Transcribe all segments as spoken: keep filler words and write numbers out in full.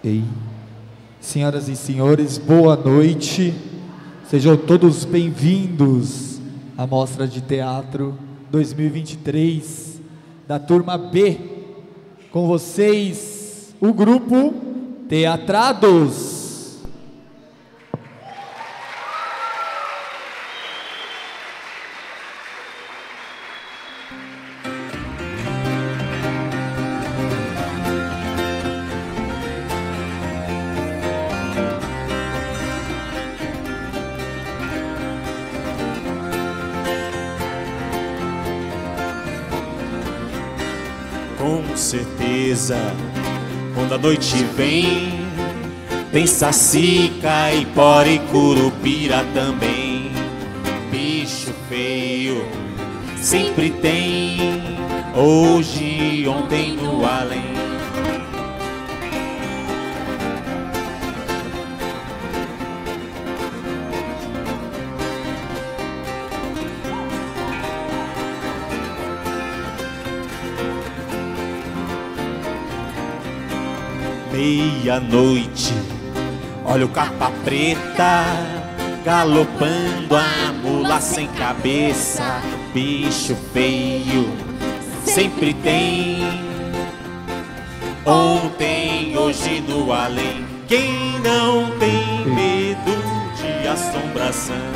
Ei, senhoras e senhores, boa noite. Sejam todos bem-vindos à Mostra de Teatro dois mil e vinte e três da turma B. Com vocês, o grupo Teatrados. Com certeza, quando a noite vem, tem Saci, Caipora e Curupira também. Bicho feio sempre tem, hoje, ontem no além. Meia-noite, olha o capa preta galopando a mula sem cabeça. Bicho feio sempre tem, ontem, hoje no além. Quem não tem medo de assombração?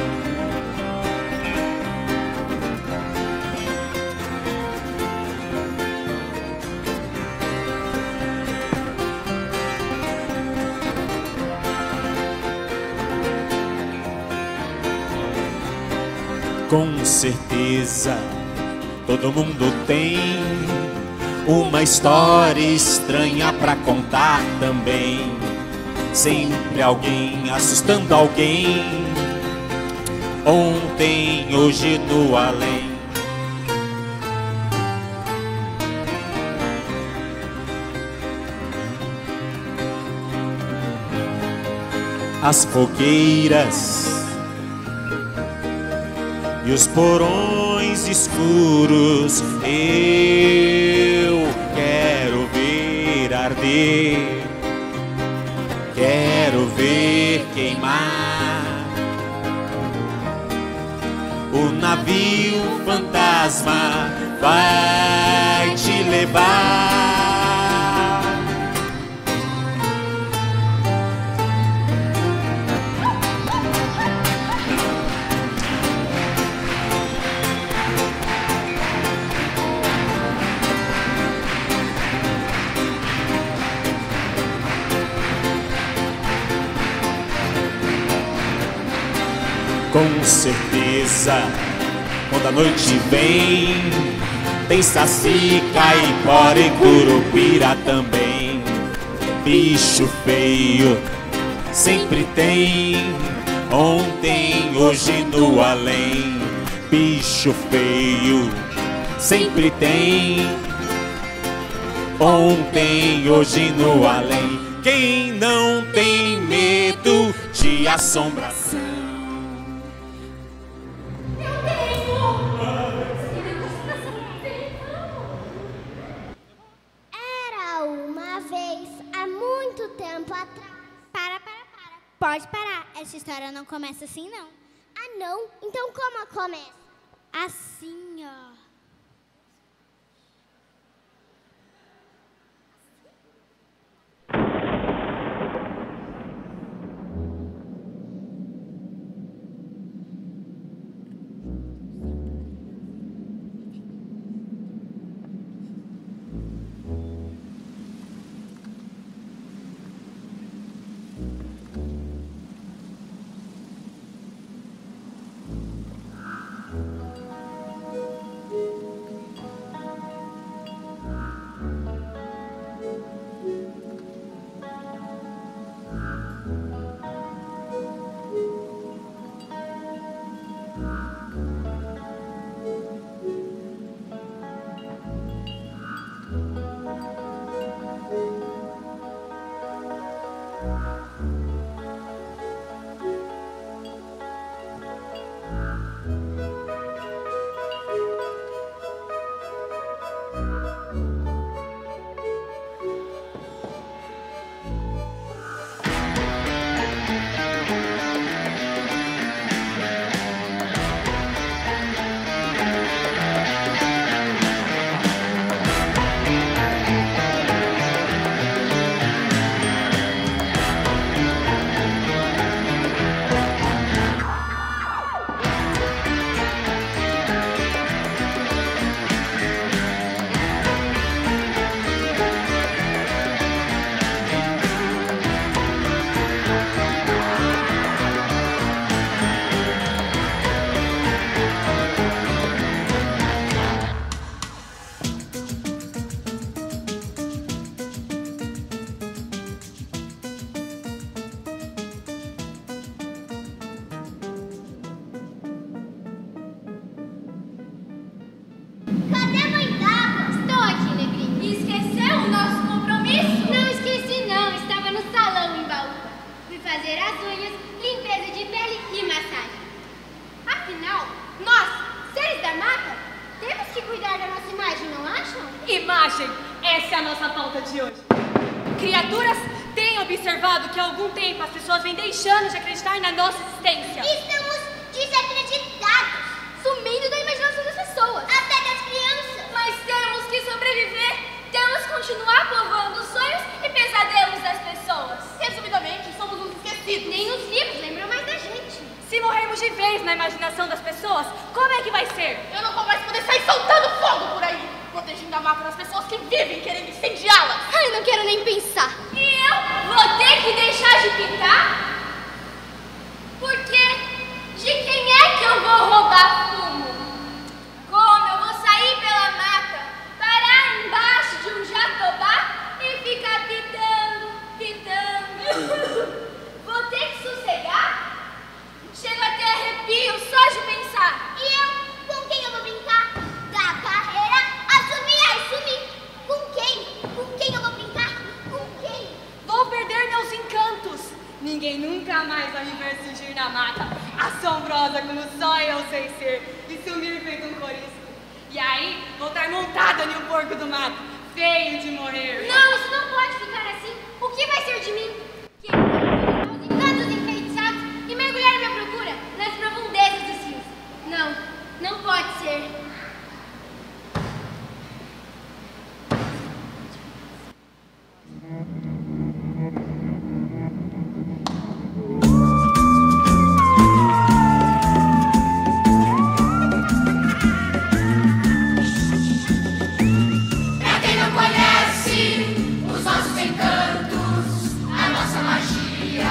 Com certeza, todo mundo tem uma história estranha pra contar também. Sempre alguém assustando alguém, ontem, hoje no além. As fogueiras e os porões escuros eu quero ver arder, quero ver queimar o navio fantasma vai te levar. Com certeza, quando a noite vem, tem Saci, Caipora e Curupira também. Bicho feio sempre tem, ontem, hoje no além. Bicho feio sempre tem, ontem, hoje no além. Quem não tem medo de assombração? Pode parar, essa história não começa assim, não. Ah, não? Então como começa? Assim, ó. Cadê a mãe d'água? Estou aqui, Negrinho. Esqueceu o nosso compromisso? Não esqueci, não. Estava no salão em Baú. Fui fazer as unhas, limpeza de pele e massagem. Afinal, nós, seres da mata, temos que cuidar da nossa imagem, não acham? Imagem! Essa é a nossa pauta de hoje. Criaturas têm observado que há algum tempo as pessoas vêm deixando de acreditar na nossa existência. Estamos desacreditados, sumindo da imaginação das pessoas, até das crianças. Mas temos que sobreviver, temos que continuar povoando os sonhos e pesadelos das pessoas. Resumidamente, somos uns esquecidos. Nem os livros lembram mais da gente. Se morrermos de vez na imaginação das pessoas, como é que vai ser? Eu não vou mais poder sair soltando fogo por aí, protegendo a mata das pessoas que vivem querendo incendiá-las. Ai, não quero nem pensar. E eu vou ter que deixar de pintar? Porque de quem é que eu vou roubar fumo? Como eu vou sair pela mata, parar embaixo de um jatobá e ficar pitando, pitando? Vou ter que sossegar? Chego até arrepio só de pensar. E eu? Com quem eu vou brincar? Da carreira, assobiar e sumir. Com quem? Com quem eu vou brincar? Com quem? Vou perder meus encantos. Ninguém nunca mais vai me ver surgir na mata, assombrosa como só eu sei ser, e sumir feito um corisco. E aí, vou estar montada no porco do mato, feio de morrer. Não, isso não pode ficar assim. O que vai ser de mim? Que os encantos enfeitiçados e mergulhar na minha procura nas profundezas dos rios. Não, não pode ser. Pra quem não conhece os nossos encantos, a nossa magia,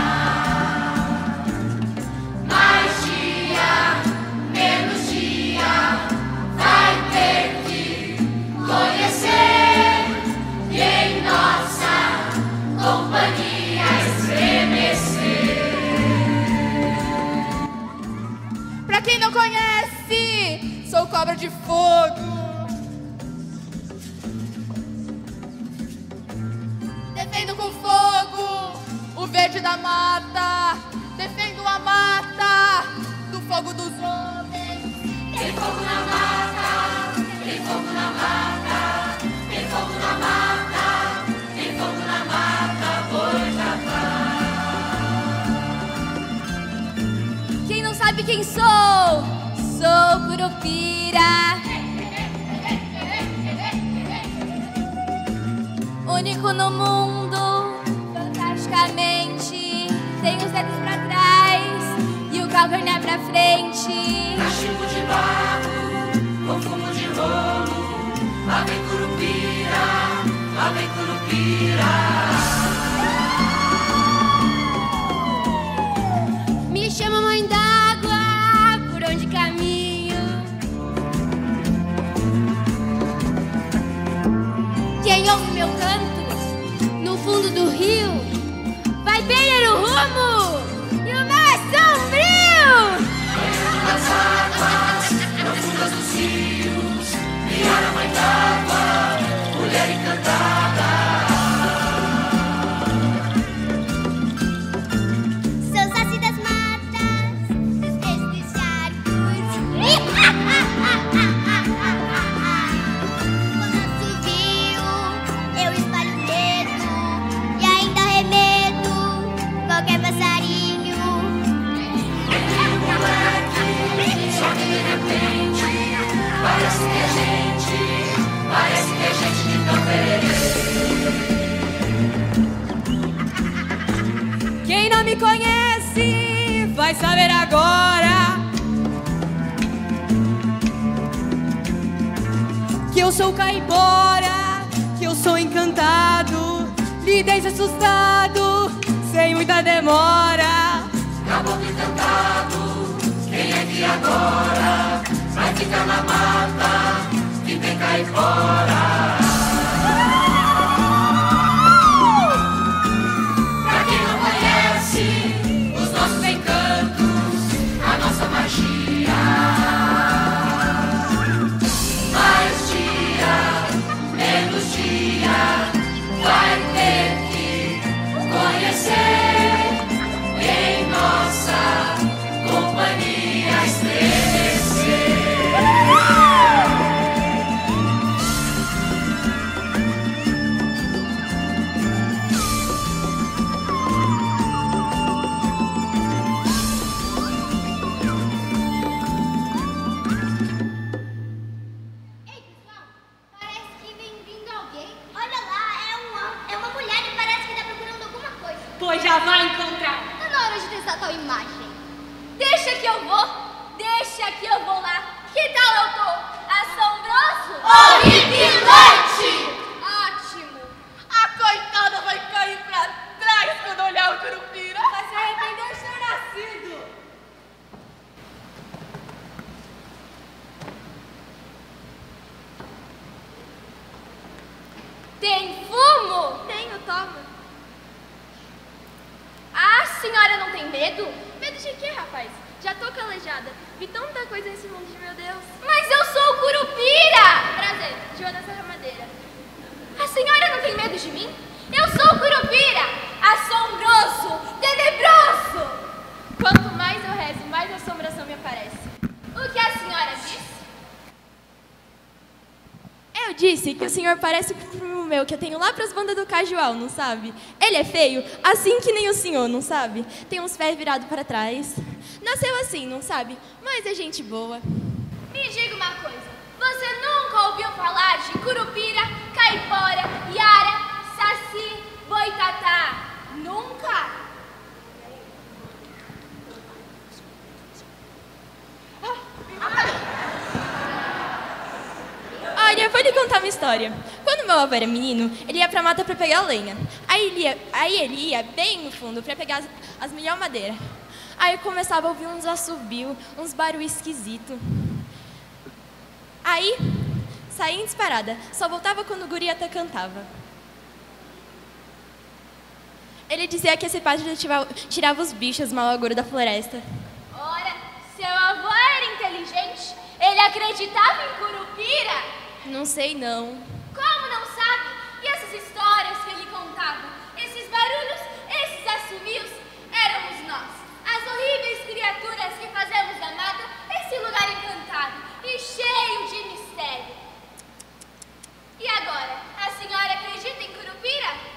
mais dia, menos dia, vai ter que conhecer e em nossa companhia estremecer. Pra quem não conhece, sou cobra de fogo. Defendo com fogo o verde da mata. Defendo a mata do fogo dos homens. Tem fogo na mata, tem fogo na mata, tem fogo na mata, tem fogo na mata, boitatá. Quem não sabe quem sou? Sou Curupira. Único no mundo, fantasticamente. Tem os dedos pra trás e o calcanhar pra frente. Cachimbo de barro, com fumo de rolo, lá vem Curupira, lá vem Curupira. Me chama mãe d'água, por onde caminho. Quem ouve meu canto, no fundo do rio, vai perder o rumo e o mar é sombrio. Nas águas profundas dos rios, criar a mãe d'água, mulher encantada. Sou saci das matas, dos peixes dos charcos. Quando assovio, eu espalho o dedo e ainda remedo qualquer passarinho. Um moleque, só que de repente, parece que é gente, parece que é gente de tão perere. Quem não me conhece vai saber agora que eu sou caipora, que eu sou encantado, lhe deixo assustado, sem muita demora. Caboclo encantado, quem é que agora vai ficar na mata que tem caipora? Pra quem não conhece os nossos encantos, a nossa magia, Deixa que eu vou, deixa que eu vou lá. Que tal eu tô? Assombroso? Horripilante! Ótimo. A coitada vai cair pra trás quando olhar o Curupira. Vai se arrepender de ter nascido. Tem fumo? Tenho, toma. A senhora não tem medo? Medo de quê, rapaz? Já tô calejada. Vi tanta coisa nesse mundo de meu Deus. Mas eu sou o Curupira! Prazer, Joana Serramadeira. A senhora não tem medo de mim? Eu sou o Curupira! Assombroso! Tenebroso! Quanto mais eu rezo, mais assombração me aparece. O que a senhora disse? Eu disse que o senhor parece com o primo meu que eu tenho lá pras bandas do Cajual, não sabe? Ele é feio, assim que nem o senhor, não sabe? Tem uns pés virados para trás. Nasceu assim, não sabe? Mas é gente boa. Me diga uma coisa. Você nunca ouviu falar de Curupira, Caipora, Yara, Saci, Boitatá? Nunca? Olha, eu vou lhe contar uma história. Quando meu avô era menino, ele ia pra mata pra pegar lenha. Aí ele ia, aí ele ia bem no fundo pra pegar as, as melhores madeiras. Aí eu começava a ouvir uns assobios, uns barulhos esquisitos. Aí, saía em disparada. Só voltava quando o guri até cantava. Ele dizia que esse padre tirava, tirava os bichos malagouros da floresta. Ora, seu avô era inteligente. Ele acreditava em Curupira? Não sei, não. Como não sabe? E essas histórias que ele contava? Esses barulhos, esses assobios, éramos nós. As horríveis criaturas que fazemos da mata esse lugar encantado e cheio de mistério. E agora, a senhora acredita em Curupira?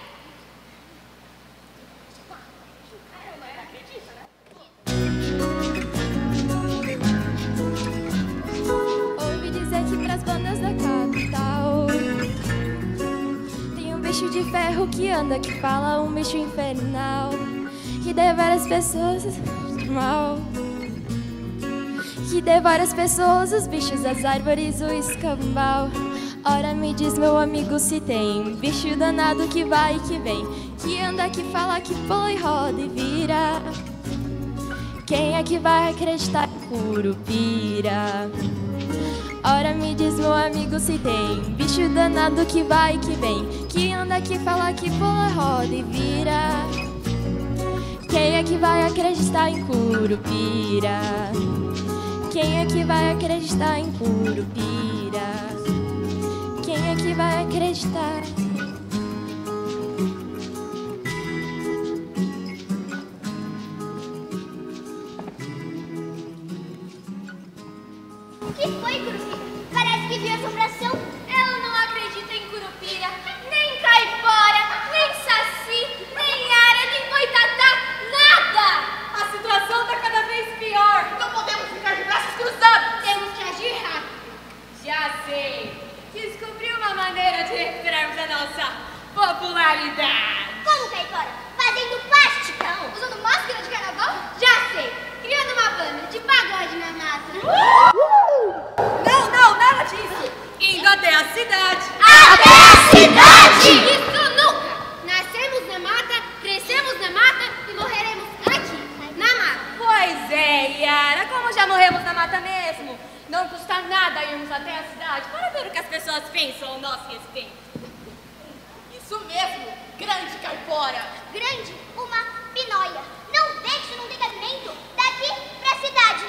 Ouvi dizer que pras bandas da capital tem um bicho de ferro que anda, que fala, um bicho infernal, que devora as pessoas mal, que devora as pessoas, os bichos, as árvores, o escambau. Ora, me diz, meu amigo, se tem bicho danado que vai e que vem, que anda, que fala, que pula e roda e vira. Quem é que vai acreditar em Curupira? Ora, me diz, meu amigo, se tem bicho danado que vai e que vem, que anda, que fala, que pula, roda e vira. Quem é que vai acreditar em Curupira? Quem é que vai acreditar em Curupira? Quem é que vai acreditar? O que foi, Curupira? Parece que viu assombração. Eu não acredito em Curupira, nem Caipora, nem Saci, nem Yara, nem Boitatá, nada! A situação tá cada vez pior. Não podemos ficar de braços cruzados. Temos que agir rápido. Já sei. Descobri uma maneira de recuperarmos a nossa popularidade. Como, Caipora? Fazendo plástica? Usando máscara de carnaval? Já sei. Criando uma banda de pagode na mata. Não, não, nada disso. Indo até a cidade. Até a cidade! Isso nunca! Nascemos na mata, crescemos na mata e morreremos aqui, na mata. Pois é, Yara, como já morremos na mata mesmo, não custa nada irmos até a cidade para ver o que as pessoas pensam ao nosso respeito. Isso mesmo, grande Caipora. Grande, uma pinóia. Não deixe num ligamento daqui pra cidade.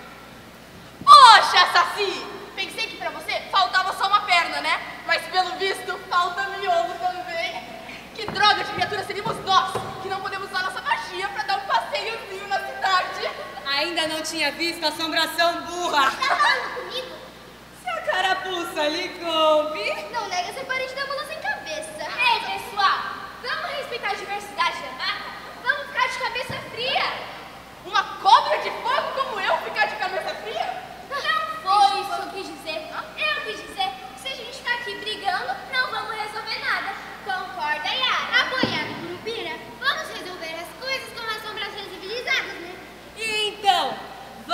Poxa, Saci! Pensei que pra você faltava só uma perna, né? Mas pelo visto, falta miolo também. Que droga de criatura seríamos nós, que não podemos usar nossa magia pra dar um passeiozinho na cidade. Ainda não tinha visto a assombração burra. Tá falando comigo? Se a carapuça lhe coube. Não nega ser parente da mula sem cabeça. Ei, pessoal, vamos respeitar a diversidade da mata? Vamos ficar de cabeça fria? Uma cobra de fogo como eu ficar de cabeça fria? Não foi isso que eu quis dizer. Eu quis dizer que se a gente ficar aqui brigando, não vamos resolver nada. Concorda, Yara? Apoiado, Curupira. Vamos resolver as coisas com assombrações civilizadas, né? Então,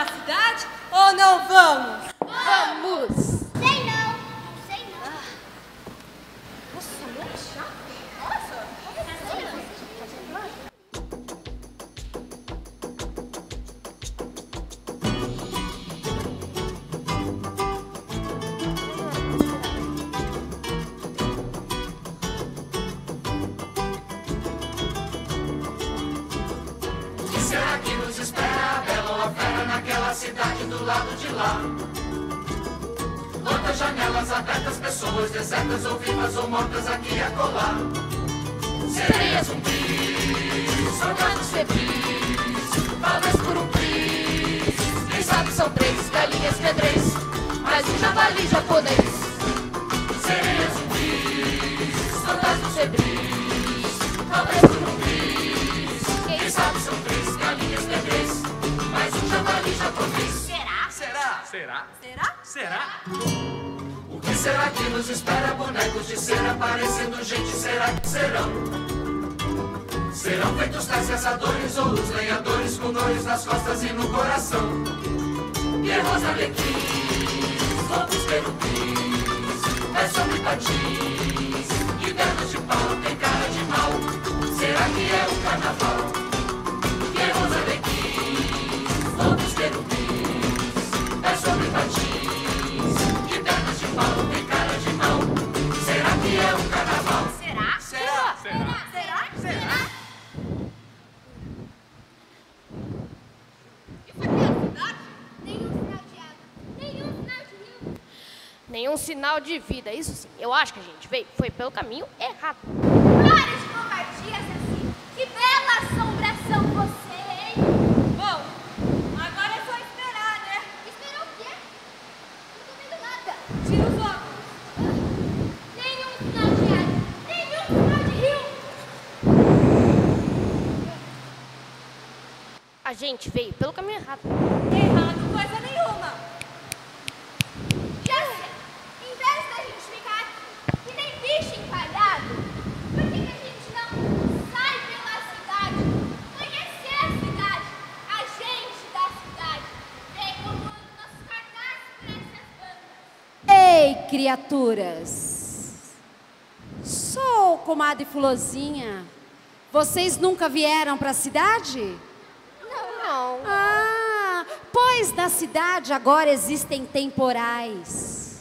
cidade ou não vamos? Vamos! Sei não, sei não. Nossa, muito chato. Nossa, O que será que nos espera, a bela ou a fera, naquela cidade do lado de lá? Quantas janelas abertas, pessoas desertas ou vivas ou mortas aqui e acolá. Sereias zumbis, soldados febris, talvez por um triz. Quem sabe são três galinhas pedrez, mais um javali japonês. Sereias zumbis, soldados febris, talvez por um triz. Quem sabe são três galinhas pedrez, mais um javali japonês. será? Será? Será? Será? Será? O que será que nos espera? Bonecos de cera parecendo gente, será que serão? Serão feitos tais caçadores ou os lenhadores com dores nas costas e no coração? Guerros alequins, lobos querubins, pés sobre patins e pernas de pau, tem cara de mal. Será que é o carnaval? Guerros alequins, lobos querubins, pés sobre patins e pernas de pau, tem cara de mal. Será que é o carnaval? Será? Será? Será? Será? Será? Nenhum sinal de vida, isso sim. Eu acho que a gente veio, foi pelo caminho errado. Para de covardia, Saci. Que bela assombração você, hein? Bom, agora é só esperar, né? Esperou o quê? Não tô vendo nada. Tira os óculos. Nenhum sinal de água. Nenhum sinal de rio. A gente veio pelo caminho errado. Errado coisa nenhuma. Já sei. Em vez da gente ficar aqui, que nem bicho encalhado, por que que a gente não sai pela cidade? Conhecer a cidade, a gente da cidade. Ver como andam nossos cartazes por essas bandas. Ei, criaturas! Sou comadre Fulozinha. Vocês nunca vieram para a cidade? Não. Ah, pois na cidade agora existem temporais.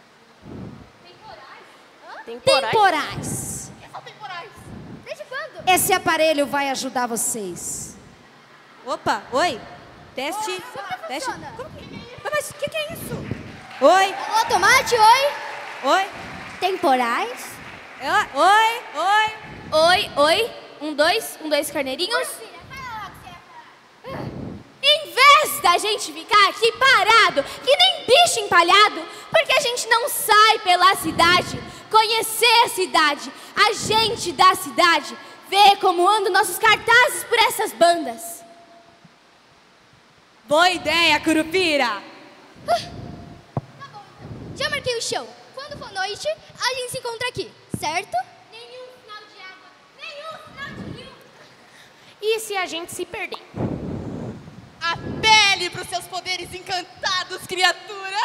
Temporais? Temporais. É só temporais. Desde quando? Esse aparelho vai ajudar vocês. Opa, oi. Teste. Teste. funciona? Como que... Mas o que, que é isso? Oi. Alô, Tomate, oi? Oi. Temporais? Ela- Oi. Oi. Oi, oi. Um, dois, um, dois, carneirinhos. Filha, fala logo o que você ia falar. Em vez da gente ficar aqui parado, que nem bicho empalhado, porque a gente não sai pela cidade, conhecer a cidade, a gente da cidade, ver como andam nossos cartazes por essas bandas. Boa ideia, Curupira. Tá bom, então. Já marquei o show. Quando for noite, a gente se encontra aqui, certo? Nenhum sinal de água, nenhum sinal de rio. E se a gente se perder? Apele pros seus poderes encantados, criatura.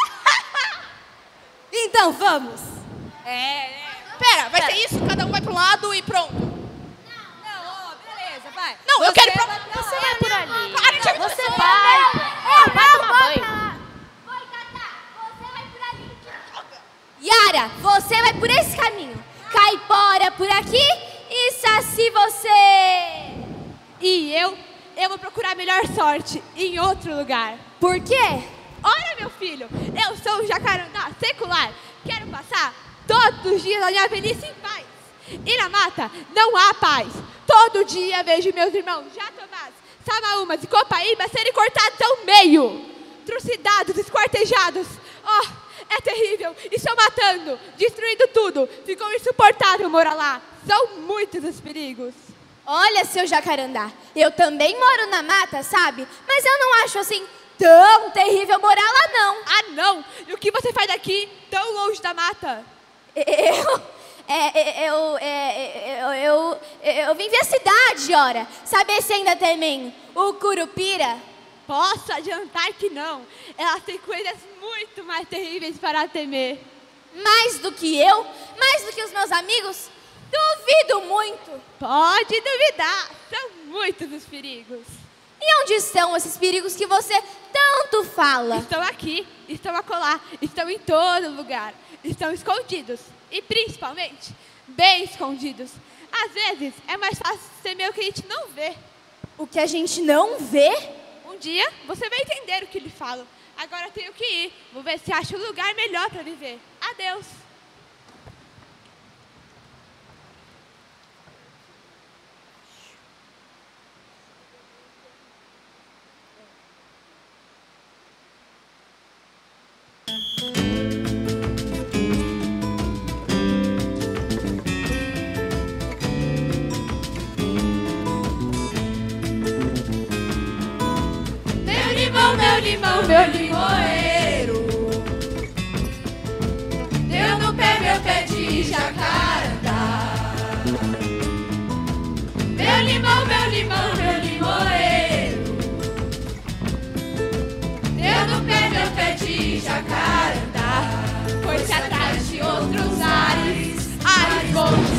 Então vamos. É, é. Pera, vai ser isso? Cada um vai pra um lado e pronto. Não, ó, beleza, vai. Não, eu quero ir pra... vai- não, Você vai por ali. Para de me Você dizer. vai. Ah, vai tomar banho. Oi, Tata, você vai por ali. Yara, você vai por esse caminho. Caipora por aqui e Saci você... E eu, eu vou procurar melhor sorte em outro lugar. Por quê? Ora, meu filho, eu sou um jacarandá secular. Quero passar todos os dias da minha velhice em paz. E na mata não há paz. Todo dia vejo meus irmãos Jatobás, Samaúmas e Copaíba serem cortados ao meio. Trucidados, esquartejados. Oh, é terrível. Estão matando, destruindo tudo. Ficou insuportável morar lá. São muitos os perigos. Olha, seu jacarandá, eu também moro na mata, sabe? Mas eu não acho assim tão terrível morar lá, não. Ah, não! E o que você faz daqui, tão longe da mata? Eu... É, é, eu, é, eu, eu, eu vim ver a cidade, ora. Saber se ainda tem o Curupira. Posso adiantar que não. Elas têm coisas muito mais terríveis para temer. Mais do que eu? Mais do que os meus amigos? Duvido muito. Pode duvidar. São muitos os perigos. E onde estão esses perigos que você tanto fala? Estão aqui, estão acolá, estão em todo lugar. Estão escondidos. E principalmente, bem escondidos. Às vezes, é mais fácil temer o que a gente não vê. O que a gente não vê? Um dia, você vai entender o que lhe falo. Agora eu tenho que ir. Vou ver se acho um lugar melhor para viver. Adeus. Meu limão, meu limoeiro, deu no pé, meu pé de jacarandá. Meu limão, meu limão, meu limoeiro, deu no pé, meu pé de jacarandá. Foi-se atrás de outros ares, ares bons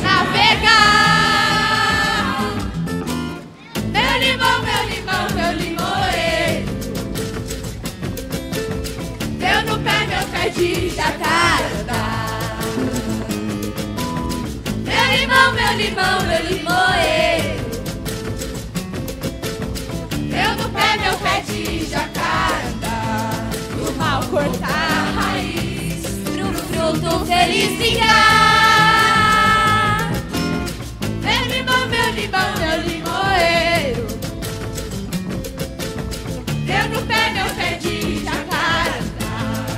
navegar. Meu limão, meu limão, meu limoeiro, deu no pé, meu pé de jacarandá. Meu limão, meu limão, meu limoeiro, deu no pé, meu pé de jacarandá. Do mal cortar a raiz, pro fruto feliz vingar. Meu limão, meu limão, meu limoeiro, deu no pé, meu pé de jacarandá.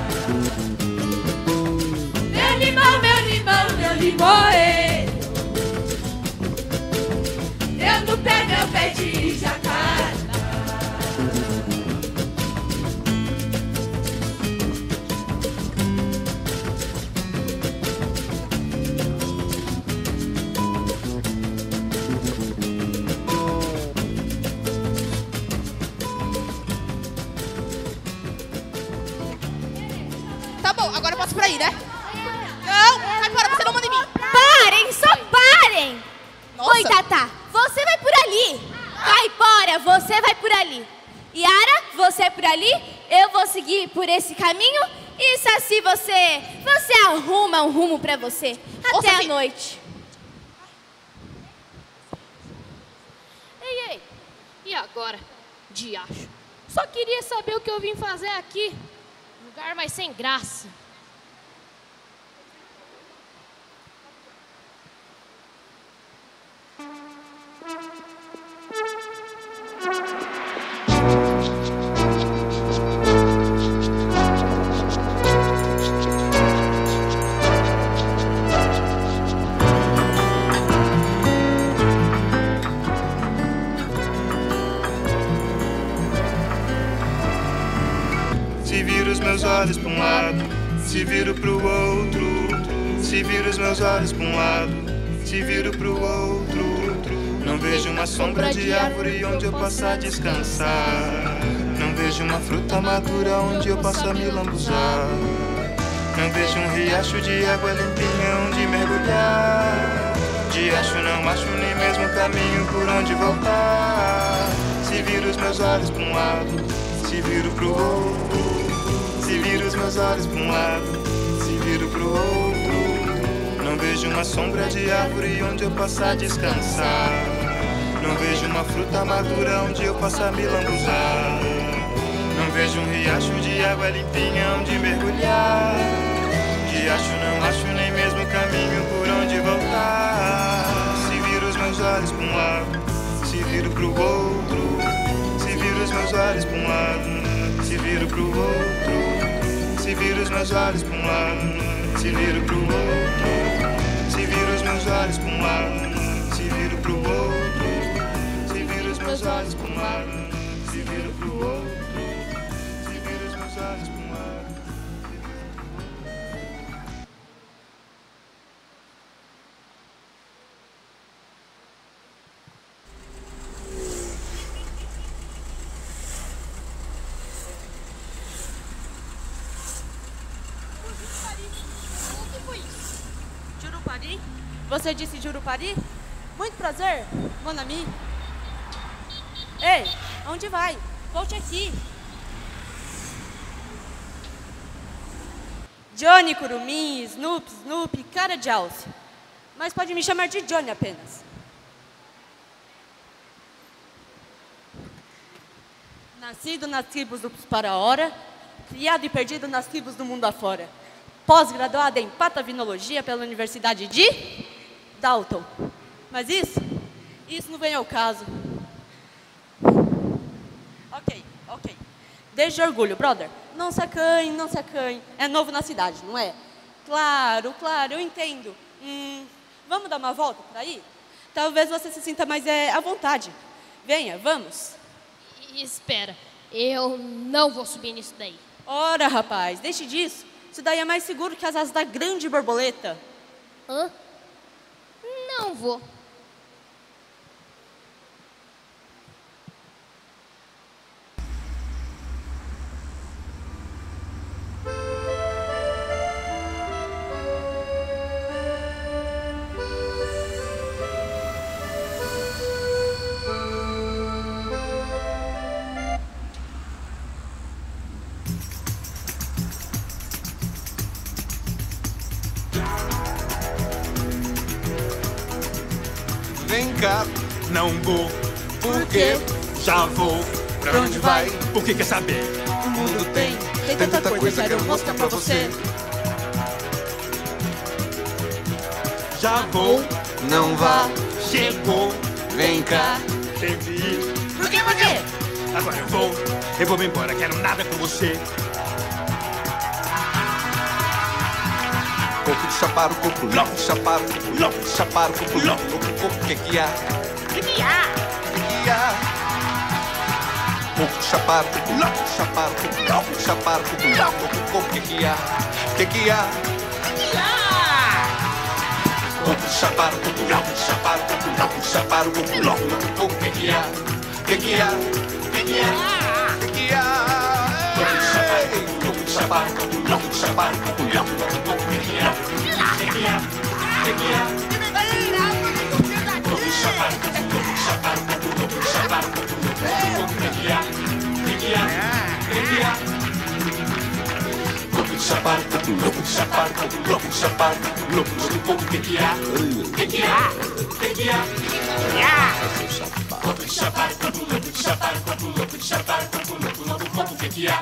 Meu limão, meu limão, meu limoeiro, deu no pé, meu pé de jacarandá. Tá bom, agora eu posso ir por aí, né? Não, sai fora, você não manda em mim. Parem, só parem! Nossa. Oi, Tatá, você vai por ali. Caipora, você vai por ali. Yara, você por ali. Eu vou seguir por esse caminho. E Saci, você, você arruma um rumo pra você. Ô, Até a Saci. noite. Ei, ei, e agora? Diacho. Só queria saber o que eu vim fazer aqui. Lugar mais sem graça. Se viro os meus olhos para um lado, se viro para o outro. Se viro os meus olhos para um lado, se viro para o outro. Não vejo uma sombra de árvore onde eu possa descansar. Não vejo uma fruta madura onde eu possa me lambuzar. Não vejo um riacho de água limpinha onde mergulhar. Riacho não acho nem mesmo caminho por onde voltar. Se viro os meus olhos para um lado, se viro pro outro. Se viro os meus olhos para um lado, se viro pro outro. Não vejo uma sombra de árvore onde eu possa descansar. Não vejo uma fruta madura onde eu possa me lambuzar. Não vejo um riacho de água limpinha onde mergulhar. Riacho não acho nem mesmo caminho por onde voltar. Se viro os meus olhos para um lado, se viro pro outro. Se viro os meus olhos para um lado, se viro pro outro. Se viro os meus olhos para um lado, se viro pro outro. Se viro os meus olhos para um lado, se viro pro outro. Se viro os meus olhos para um lado, se viro pro outro. Se viro os meus olhos para um lado. Você disse Jurupari? Muito prazer, mon ami. Ei, onde vai? Volte aqui. Johnny, Curumim, Snoop, Snoopy, cara de alce. Mas pode me chamar de Johnny apenas. Nascido nas tribos do Paraora, criado e perdido nas tribos do mundo afora. Pós-graduado em patavinologia pela Universidade de Dalton. Mas isso, isso não vem ao caso. Ok, ok. Desde orgulho, brother. Não se acanhe, não se acanhe. É novo na cidade, não é? Claro, claro, eu entendo. Hum, vamos dar uma volta por aí? Talvez você se sinta mais é, à vontade. Venha, vamos. Espera, eu não vou subir nisso daí. Ora, rapaz, deixe disso. Isso daí é mais seguro que as asas da grande borboleta. Hã? Não vou. Vem cá, não vou. Por quê? Já vou. Pra onde vai? Por que quer saber? O mundo tem, tem tanta coisa, quero mostrar pra você. Já vou. Não vá, Chegou. vem cá. Tem que ir. Por quê, por quê? Agora eu vou. Eu vou me embora, quero nada com você. Coco de chapar o coco, louco de chapar o coco, louco de chapar o coco, louco, louco, coco, que que há? Que que há? Que que há? Coco de chapar o coco, louco de chapar o coco, louco de chapar o coco, louco, louco, coco, que que há? Que que há? Que que há? Coco de chapar o coco, louco de chapar o coco, louco de chapar o coco, louco, louco, coco, que que há? Que que há? Que que há? Que que há? Coco de chapar o coco, louco de chapar o coco, louco de chapar o coco, louco, louco, coco, que que há? Que que há? Que que há? Coco de chapar o coco, louco de chapar o coco, louco de chapar o coco, louco, louco, coco, que que há? Que que há? Que que há? Coco de chapar o coco, louco de chapar o coco, louco de chapar o coco, louco, louco, coco, que que há? Que que há? Que que há? Coco de chapar o coco, louco de chapar o coco, louco de chapar o coco, louco, louco, coco, que que há?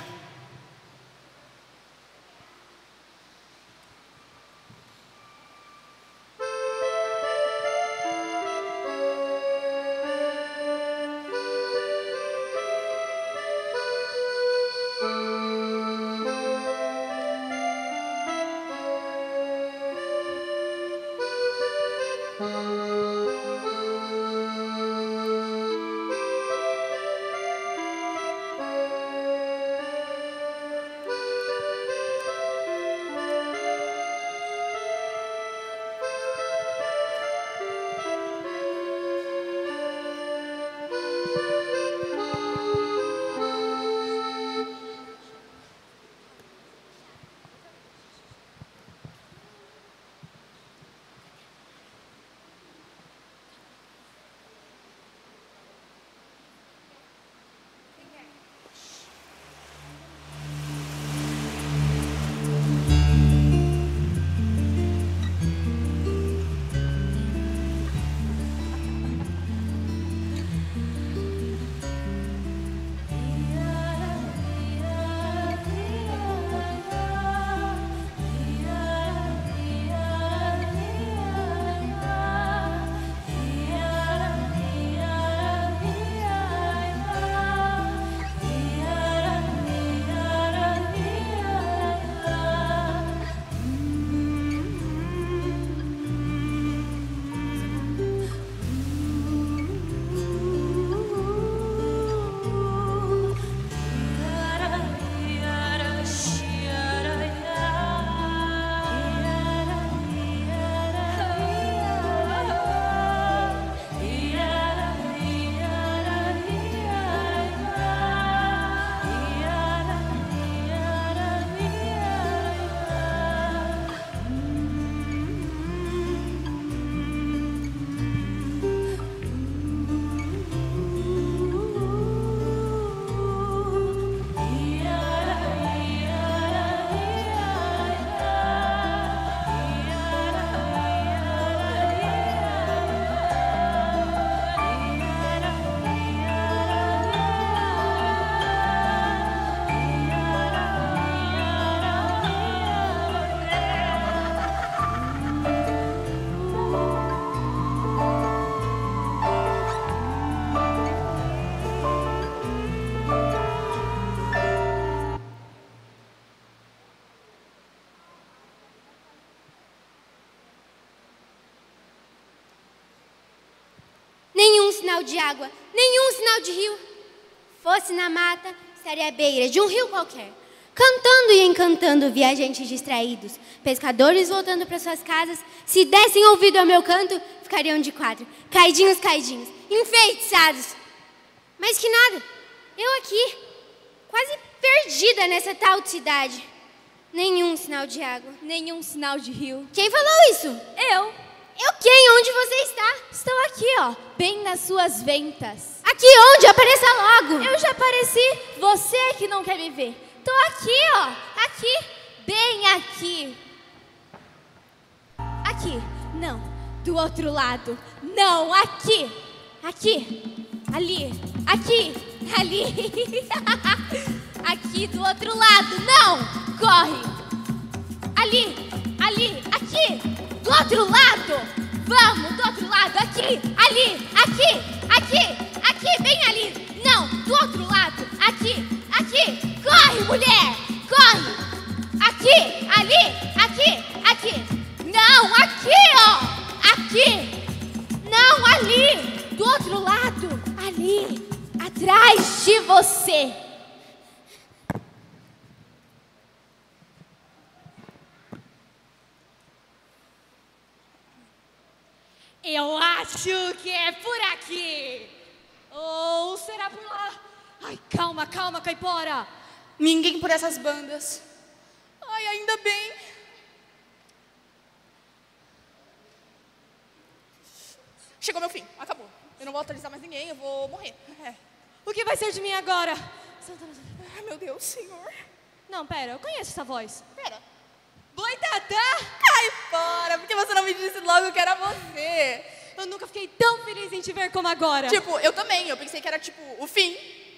sinal de água, nenhum sinal de rio. Fosse na mata, estaria à beira de um rio qualquer. Cantando e encantando viajantes distraídos. Pescadores voltando para suas casas, se dessem ouvido ao meu canto, ficariam de quatro. Caidinhos, caidinhos, enfeitiçados. Mas que nada, eu aqui, quase perdida nessa tal de cidade. Nenhum sinal de água. Nenhum sinal de rio. Quem falou isso? Eu. Eu quem? Onde você está? Estou aqui, ó, bem nas suas ventas. Aqui onde? Apareça logo. Eu já apareci, você é que não quer me ver. Tô aqui, ó, aqui, bem aqui. Aqui, não, do outro lado. Não, aqui, aqui, ali, aqui, ali. Aqui do outro lado, não, corre. Ali, ali, aqui, do outro lado. Vamos, do outro lado, aqui, ali, aqui, aqui, aqui, bem ali. Não, do outro lado, aqui, aqui. Corre, mulher, corre. Aqui, ali, aqui, aqui. Não, aqui, ó, aqui. Não, ali, do outro lado, ali, atrás de você. Eu acho que é por aqui. Ou será por lá? Ai, calma, calma, caipora. Ninguém por essas bandas. Ai, ainda bem. Chegou meu fim, acabou. Eu não vou autorizar mais ninguém, eu vou morrer. É. O que vai ser de mim agora? Ai, meu Deus, senhor. Não, pera, eu conheço essa voz. Pera. Boitatá! Cai fora, por que você não me disse logo que era você? Eu nunca fiquei tão feliz em te ver como agora. Tipo, eu também, eu pensei que era tipo o fim.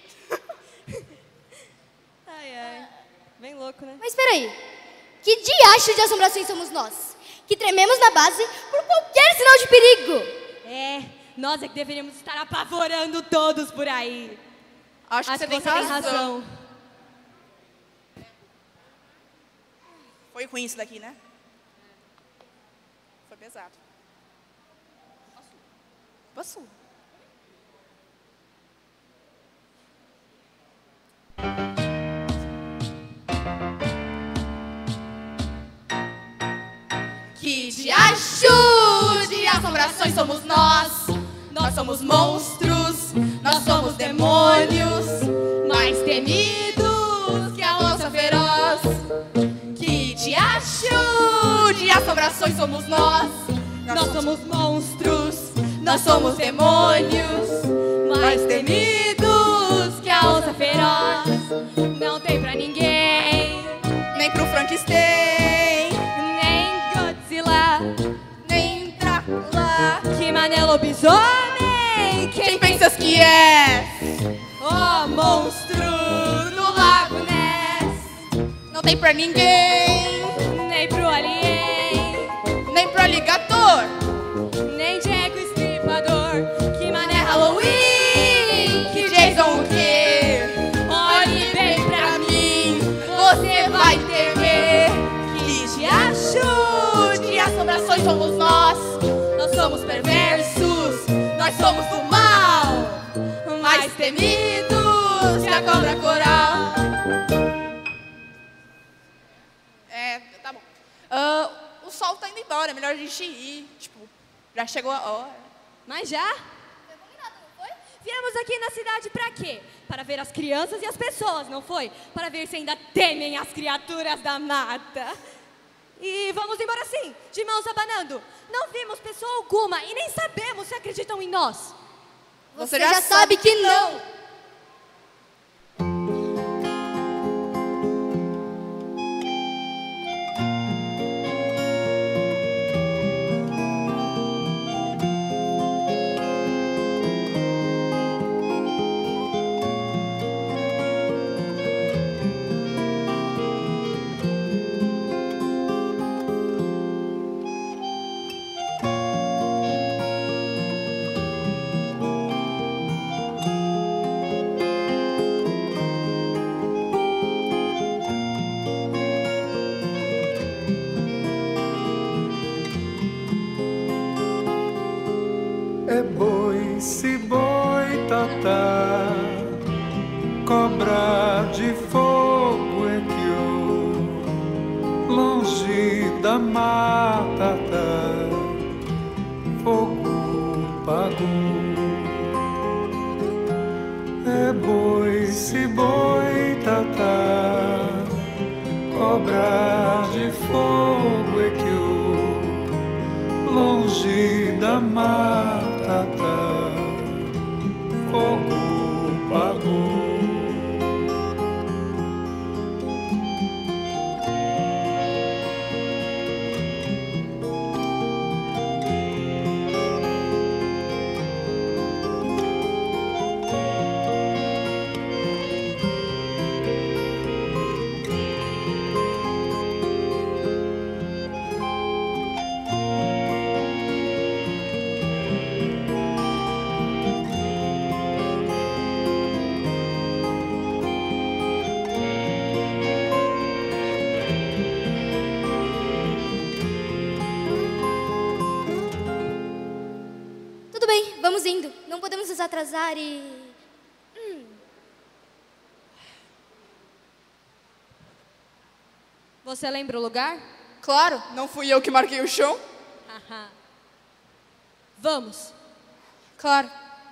Ai, ai, bem louco, né? Mas peraí, que diacho de assombrações somos nós? Que trememos na base por qualquer sinal de perigo. É, nós é que deveríamos estar apavorando todos por aí. Acho que Acho você, que tem, você razão. tem razão. Foi ruim isso daqui, né? Foi pesado. Passou. Que diacho de assombrações somos nós. Nós somos monstros, nós somos demônios, mais temidos que a onça feroz. Que diacho de assombrações somos nós. Nós somos monstros, nós somos demônios, mais temidos que a onça feroz. Não tem pra ninguém, nem pro Frankenstein, nem Godzilla, nem Drácula. Que mané lobisomem, quem pensas que é? Oh, monstro do Lago Ness. Não tem pra ninguém, nem pro alien, nem pro aligator, nem Jack o Estripador. Que mané Halloween, que Jason o quê? Olhe bem pra mim, você vai temer. Que diacho de assombrações somos nós. Nós somos perversos, nós somos do mal, mais temidos que a cobra coral. É, tá bom. Uh, o sol tá indo embora, é melhor a gente ir. Tipo, já chegou a hora. Mas já? Viemos aqui na cidade pra quê? Para ver as crianças e as pessoas, não foi? Para ver se ainda temem as criaturas da mata. E vamos embora assim, de mãos abanando. Não vimos pessoa alguma e nem sabemos se acreditam em nós. Você, Você já, já sabe que não. da mata, fogo pagou. É boi, se boi, tatá, cobra de fogo é que eu, longe da mata, fogo pagou. Vamos indo. Não podemos nos atrasar e... Hum. Você lembra o lugar? Claro, não fui eu que marquei o chão. Aham. Vamos. Claro.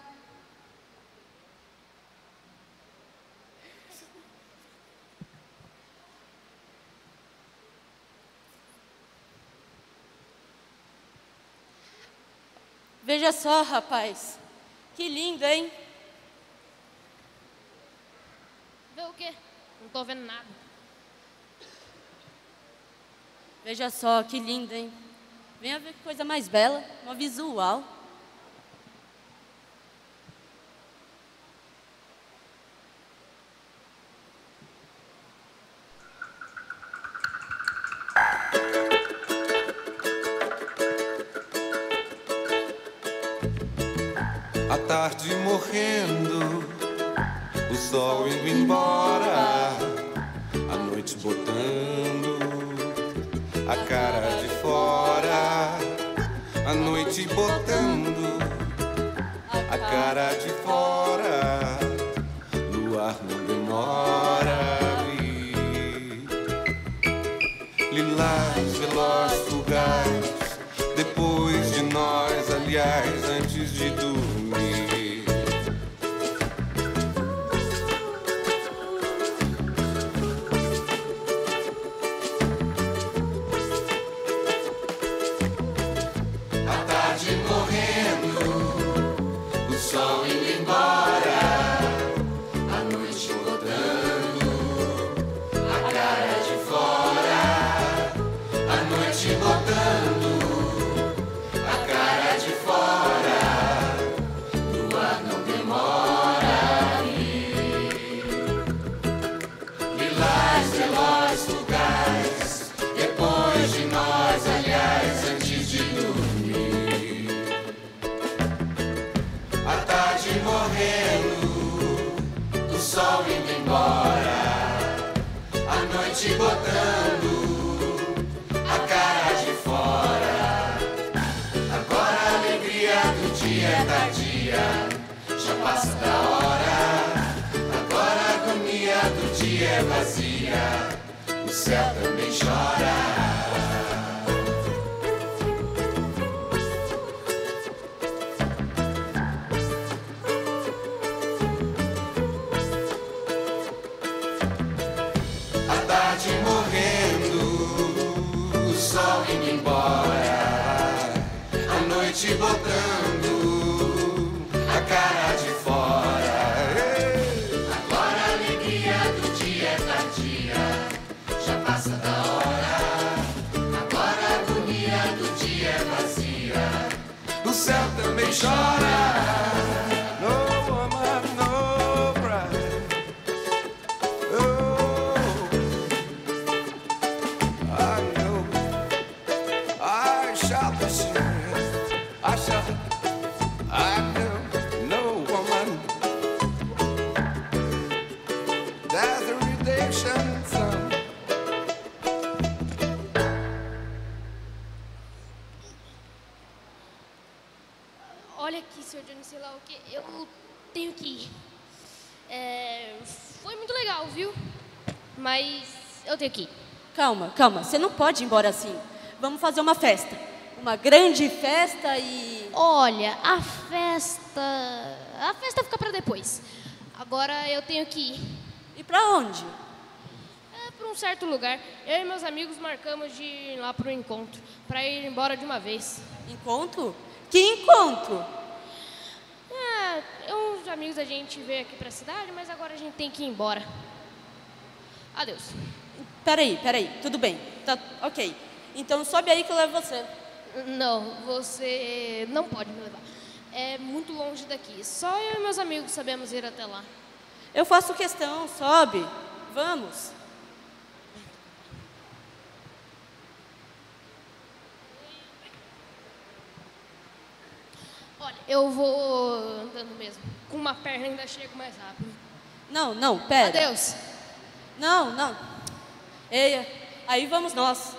Veja só, rapaz. Que lindo, hein? Vê o quê? Não tô vendo nada. Veja só, que lindo, hein? Venha ver que coisa mais bela. Uma visual. A tarde morrendo, o sol indo embora, a noite botando a cara de fora, a noite botando a cara de fora, luar não demora. E lilás, veloz, fugaz, depois de nós, aliás, antes de dormir. Botando a cara de fora. Agora a alegria do dia é tardia, já passa da hora. Agora a agonia do dia é vazia, o céu também chora. Botando a cara de fora. Agora a alegria do dia é tardia, já passa da hora. Agora a agonia do dia é vazia, o céu também chora. No woman, no pride. Oh, I know I shall be seen. I shall, I know, no woman. There's a redemption song. Olha aqui, senhor Johnny, sei lá o que, eu tenho que ir. É, foi muito legal, viu? Mas eu tenho que ir. Calma, calma, você não pode ir embora assim. Vamos fazer uma festa. Uma grande festa e... Olha, a festa... A festa fica pra depois. Agora eu tenho que ir. E pra onde? É pra um certo lugar. Eu e meus amigos marcamos de ir lá pro encontro. Pra ir embora de uma vez. Encontro? Que encontro? É, uns amigos da gente veio aqui pra cidade, mas agora a gente tem que ir embora. Adeus. Peraí, peraí, tudo bem. Tá, ok. Então sobe aí que eu levo você. Não, você não pode me levar. É muito longe daqui. Só eu e meus amigos sabemos ir até lá. Eu faço questão, sobe. Vamos. Olha, eu vou andando mesmo. Com uma perna ainda chego mais rápido. Não, não, pera. Adeus. Não, não. Eia, aí vamos nós.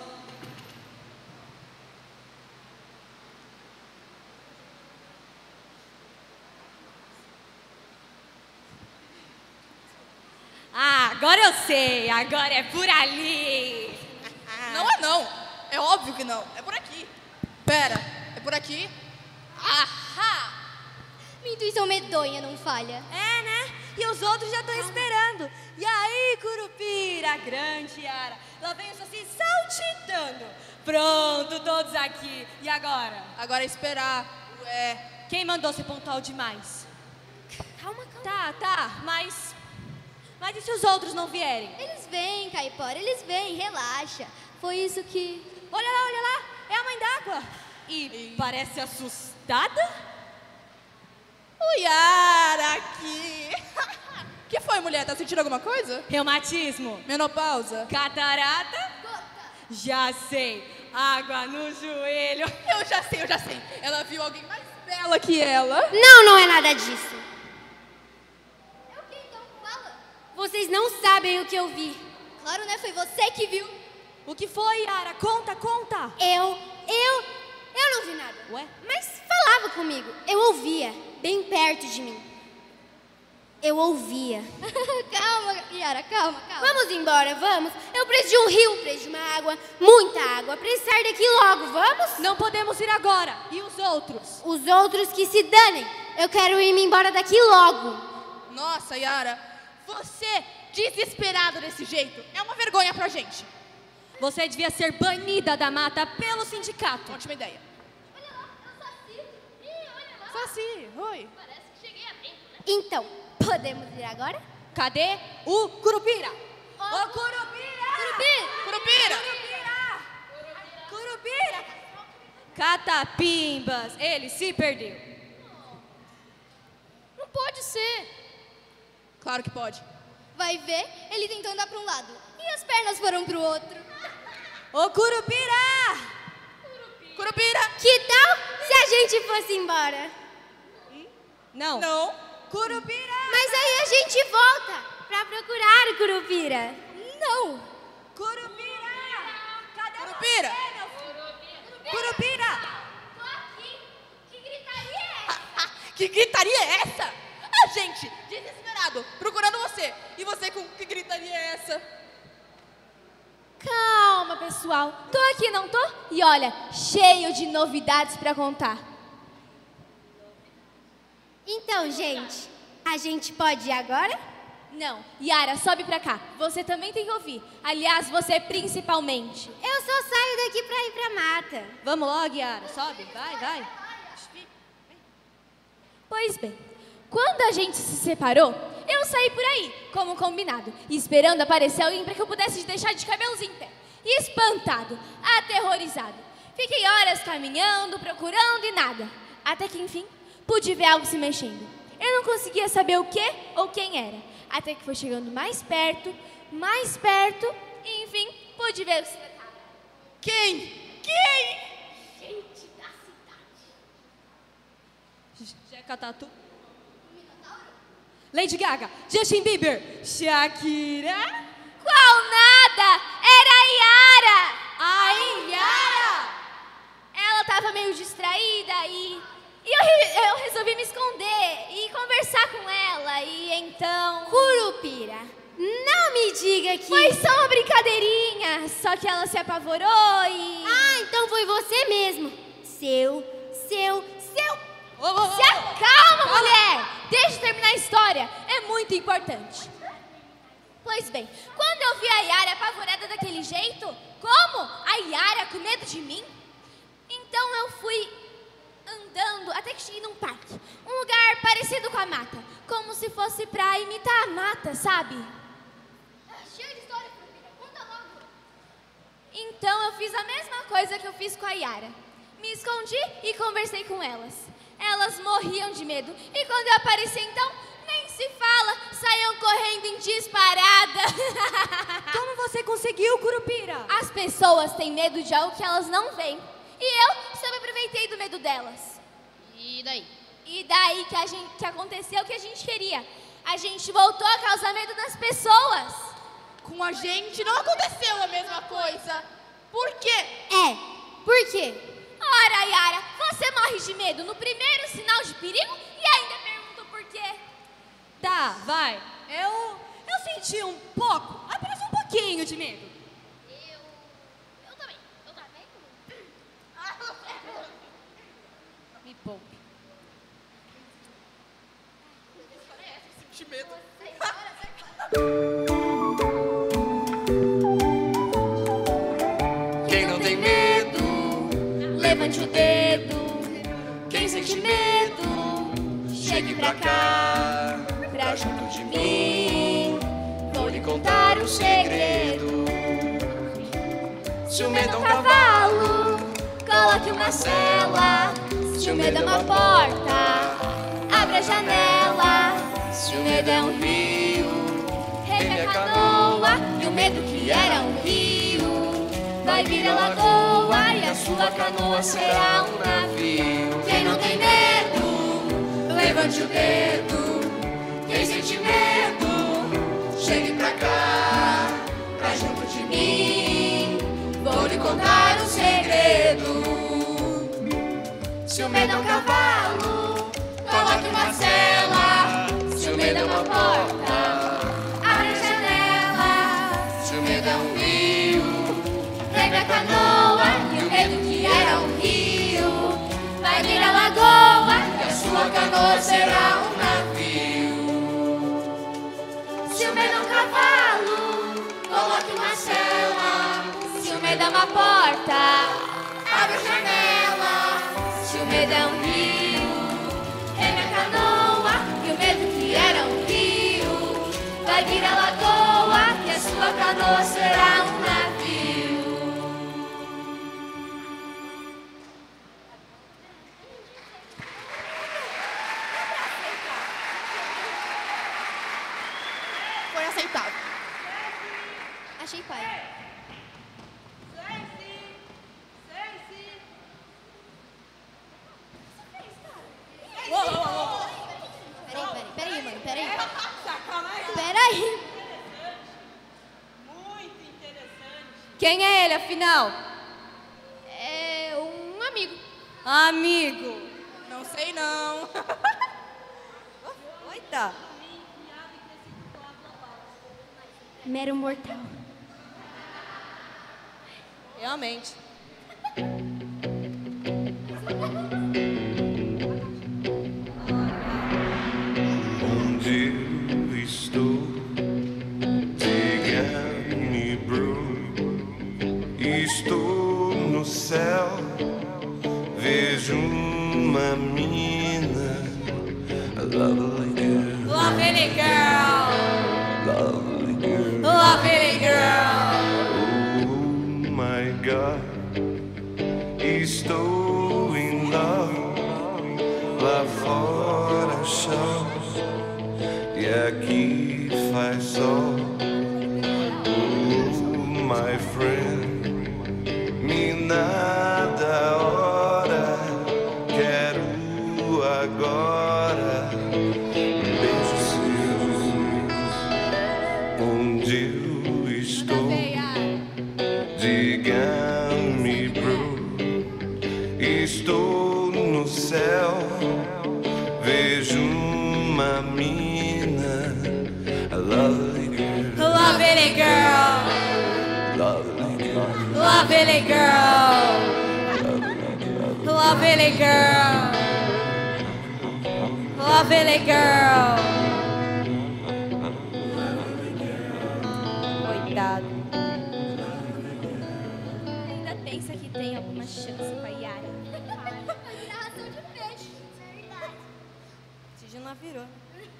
Ah, agora eu sei, agora é por ali. Não é não, é óbvio que não, é por aqui. Pera, é por aqui? Ahá! Minha intuição medonha não falha. É, né? E os outros já estão esperando. E aí, Curupira, grande Yara, lá vem o Saci saltitando. Pronto, todos aqui. E agora? Agora é esperar. Ué. Quem mandou ser pontual demais? Calma, calma. Tá, tá, mas... Mas e se os outros não vierem? Eles vêm, Caipora, eles vêm, relaxa. Foi isso que... Olha lá, olha lá, é a mãe d'água. E, e parece assustada? O Yara aqui. Que foi, mulher? Tá sentindo alguma coisa? Reumatismo. Menopausa. Catarata. Gota. Já sei. Água no joelho. Eu já sei, eu já sei. Ela viu alguém mais bela que ela. Não, não é nada disso. É o que então? Fala. Vocês não sabem o que eu vi. Claro, né? Foi você que viu. O que foi, Yara? Conta, conta. Eu, eu, eu não vi nada. Ué? Mas falava comigo. Eu ouvia, bem perto de mim. Eu ouvia. Calma, Yara, calma, calma. Vamos embora, vamos. Eu preciso de um rio, preciso de uma água, muita água. Preciso sair daqui logo, vamos? Não podemos ir agora. E os outros? Os outros que se danem. Eu quero ir-me embora daqui logo. Nossa, Yara, você desesperada desse jeito é uma vergonha pra gente. Você devia ser banida da mata pelo sindicato. Ótima ideia. Olha lá, é o Saci. Ih, olha lá. Saci, oi. Parece que cheguei a tempo, né? Então, podemos ir agora? Cadê o Curupira? Ô, oh, Curupira! Curupira! Curupira! Curupira! Curupira! Catapimbas, ele se perdeu. Não pode ser. Claro que pode. Vai ver, ele tentou andar para um lado e as pernas foram para o outro. Ô, Curupira! Curupira! Que tal se a gente fosse embora? Não. Não. Curupira! Mas aí a gente volta para procurar o Curupira. Não. Curupira! Cadê Curupira? você, Curupira! Tô aqui. Que gritaria é essa? Que gritaria é essa? A gente, desesperado, procurando você. E você com que gritaria é essa? Calma, pessoal. Tô aqui, não tô? E olha, cheio de novidades pra contar. Então, gente, a gente pode ir agora? Não. Yara, sobe pra cá. Você também tem que ouvir. Aliás, você principalmente. Eu só saio daqui pra ir pra mata. Vamos logo, Yara. Sobe, vai, vai. Pois bem, quando a gente se separou, eu saí por aí, como combinado, esperando aparecer alguém para que eu pudesse deixar de cabelos em pé. E espantado, aterrorizado. Fiquei horas caminhando, procurando e nada. Até que, enfim, pude ver algo se mexendo. Eu não conseguia saber o que ou quem era. Até que foi chegando mais perto, mais perto, e enfim, pude ver o que se tratava. Quem? Quem? Gente da cidade. Jeca Tatu. Lady Gaga, Justin Bieber, Shakira. Qual nada? Era a Yara! A Yara! Ela tava meio distraída e, e eu, re, eu resolvi me esconder e conversar com ela. E então... Curupira, não me diga que... Foi só uma brincadeirinha. menina, só que ela se apavorou e... Ah, então foi você mesmo. Seu, seu, seu... Oh, oh, oh. Se acalma, mulher! Deixa eu terminar a história, é muito importante. Pois bem, quando eu vi a Yara apavorada daquele jeito, como? A Yara com medo de mim? Então eu fui andando até que cheguei num parque, um lugar parecido com a mata, como se fosse pra imitar a mata, sabe? Cheio de história, Curupira, conta logo. Então eu fiz a mesma coisa que eu fiz com a Yara. Me escondi e conversei com elas. Elas morriam de medo e quando eu apareci então, nem se fala, saiam correndo em disparada. Como você conseguiu, Curupira? As pessoas têm medo de algo que elas não veem. E eu só me aproveitei do medo delas. E daí? E daí que, a gente, que aconteceu o que a gente queria. A gente voltou a causar medo nas pessoas. Com a gente não aconteceu a mesma coisa. Por quê? É, por quê? Ora, Yara, você morre de medo no primeiro sinal de perigo e ainda pergunta por quê. Tá, vai. Eu, eu senti um pouco, apenas um pouquinho de medo. Eu... Eu também. Eu também. Me poupe. Senti medo. Quem não tem medo, levante o dedo. quem sente medo, chegue pra cá, pra junto de mim. Vou lhe contar um segredo. Se o medo é um cavalo, coloque uma cela. Se o medo é uma porta, abra a janela. Se o medo é um rio, reme a canoa. E o medo que era um rio vai virar lagoa e a sua canoa será um navio. Quem não tem medo, levante o dedo. Quem sente medo, chegue pra cá, pra junto de mim. Vou lhe contar um segredo. Se o medo é um cavalo, coloque uma cela. Se o medo é uma porta, abre a janela. Se o medo é um rio, reme a canoa. E o medo que era um rio vai virar lagoa e a sua canoa será um navio. Se o medo é um cavalo, coloque uma cela. Se o medo é uma porta, abre a janela. se o medo é um rio, reme a canoa. E o medo que era um rio vai virar lagoa e a sua canoa será um navio. Foi aceitável. Achei pai. Peraí, peraí, peraí, mano, peraí. Peraí. Muito interessante. Quem é ele, afinal? É um amigo. Amigo. Não sei não. Oita. Mero mortal. Realmente. Onde eu estou, diga-me, Bruno. Estou no céu, vejo uma mina, a lovely girl, Lovely girl. lovely girl. Lovely girl. Oh my God, estou em love. Lá fora chove e aqui faz sol. Oh my friend, me nada hora, quero agora um beijo seu. Onde eu estou, diga-me, bro. Estou no céu, vejo uma mina, a lovely girl, Lovely girl. lovely Lovely girl. Lovely girl. Lovely girl. Coitado. Ainda pensa que tem alguma chance com a Yara. Narração de peixe. Verdade. Cid não virou.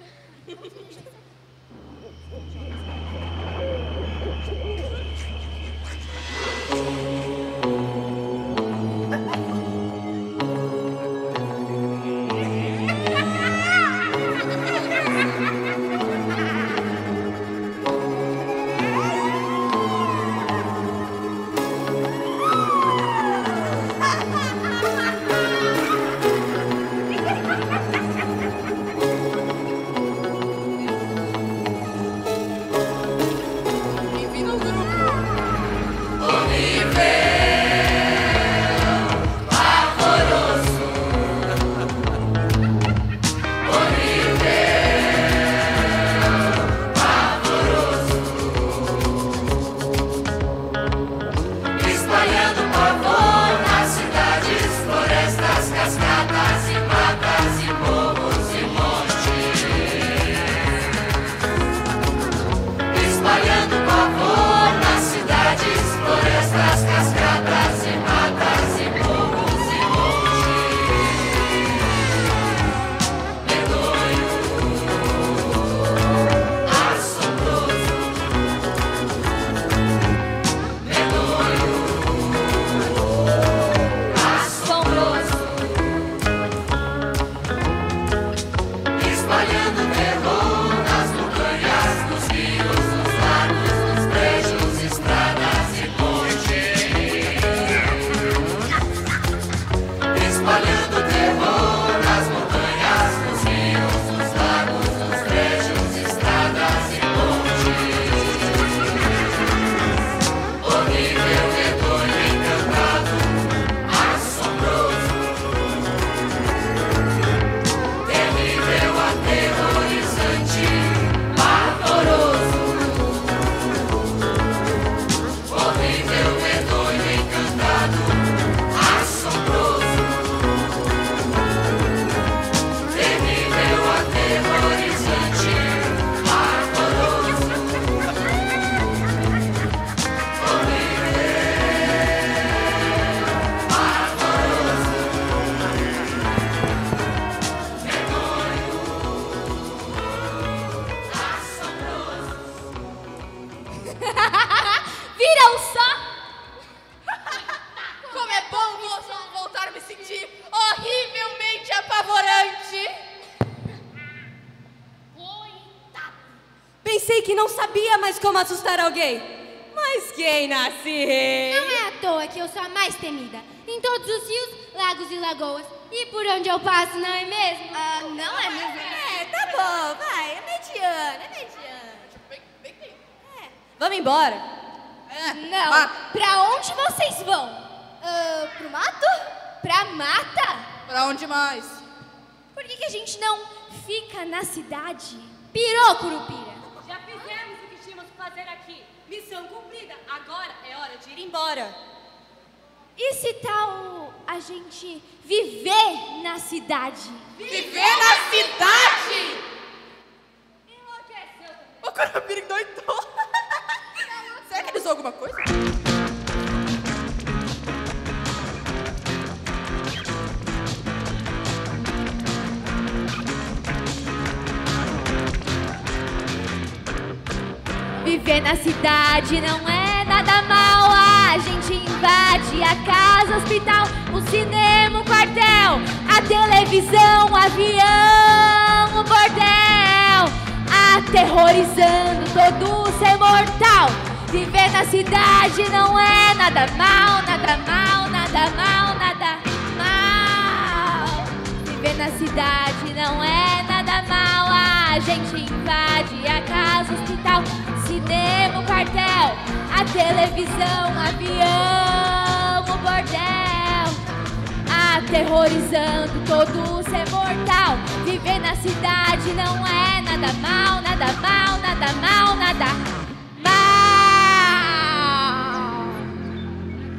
Viram só? Como é bom vo- voltar a me sentir horrivelmente apavorante. Pensei que não sabia mais como assustar alguém. Mas quem nasce? Não é à toa que eu sou a mais temida. Em todos os rios, lagos e lagoas. E por onde eu passo, não é mesmo? Ah, não é mesmo? É, tá bom, vai. É mediana, é mediana. É. Vamos embora? Não. Ah. Pra onde vocês vão? Ah, pro mato? Pra mata? Pra onde mais? Por que, que a gente não fica na cidade? Pirou, Curupira? Já fizemos o que tínhamos que fazer aqui. Missão cumprida. Agora é hora de ir embora. E se tal a gente viver na cidade? Viver na cidade? Enlouqueceu. O Curupira endoidou. Será que ele usou alguma coisa? Viver na cidade não é nada mal. A gente invade a casa, hospital, o cinema, o quartel, a televisão, o avião, o bordel, aterrorizando todo ser mortal. Viver na cidade não é nada mal, nada mal, nada mal, nada mal. Viver na cidade não é nada mal. A gente invade a casa, hospital, cinema, o quartel, a televisão, o avião, o bordel, aterrorizando todo ser mortal. Viver na cidade não é nada mal, nada mal, nada mal, nada mal.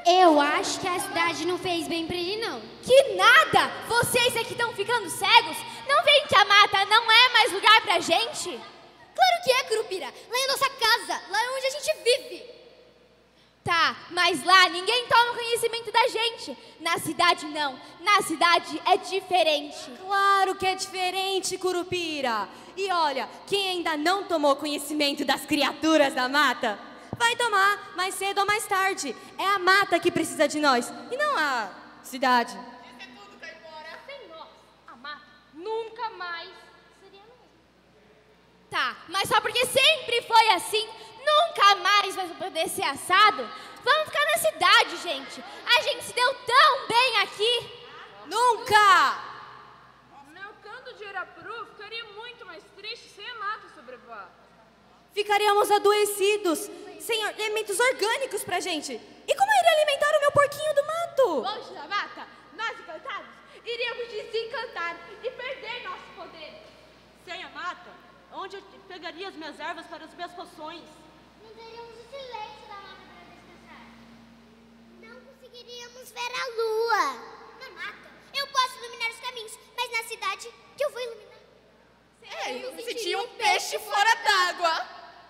Eu acho que a cidade não fez bem pra ele, não. Que nada! Vocês é que estão ficando cegos? Não veem que a mata não é mais lugar pra gente? Claro que é, Curupira. Lá é a nossa casa. Lá é onde a gente vive. Tá, mas lá ninguém toma conhecimento da gente. Na cidade não. Na cidade é diferente. Claro que é diferente, Curupira. E olha, quem ainda não tomou conhecimento das criaturas da mata, vai tomar mais cedo ou mais tarde. É a mata que precisa de nós, e não a cidade. Isso é tudo, Caipora. Sem nós, a mata nunca mais seria nós. Tá, mas só porque sempre foi assim, nunca mais vai poder ser assado? Vamos ficar na cidade, gente. A gente se deu tão bem aqui. Nunca! Meu canto de Irapuru ficaria muito mais triste sem a mata sobrevoar. Ficaríamos adoecidos, sem elementos orgânicos pra gente. E como eu iria alimentar o meu porquinho do mato? Longe da mata, nós encantados iríamos desencantar e perder nosso poder. Sem a mata, onde eu pegaria as minhas ervas para as minhas poções? Não teríamos o silêncio da mata para descansar. Não conseguiríamos ver a lua. Na mata, eu posso iluminar os caminhos, mas na cidade, que eu vou iluminar? É, eu me sentia um peixe fora d'água.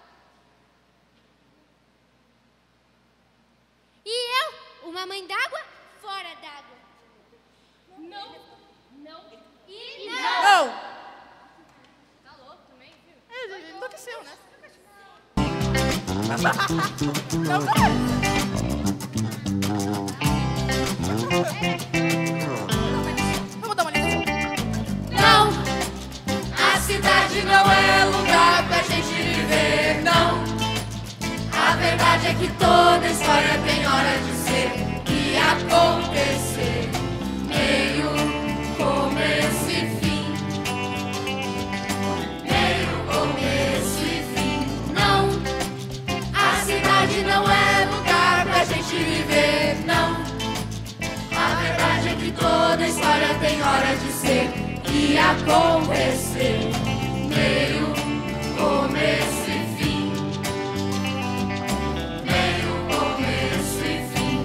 E eu, uma mãe d'água fora d'água. Não, não e não. não. Tá louco também, viu? É, ele enlouqueceu, né? Não vai. Vamos dar uma lição. Não, a cidade não é lugar pra gente viver, não. A verdade é que toda história tem hora de ser e acontecer. Meio, começo e fim. Meio, começo e fim. Não, a cidade não é lugar pra gente viver, não. A verdade é que toda história tem hora de ser e acontecer. Meio, começo e fim. Meio, começo e fim.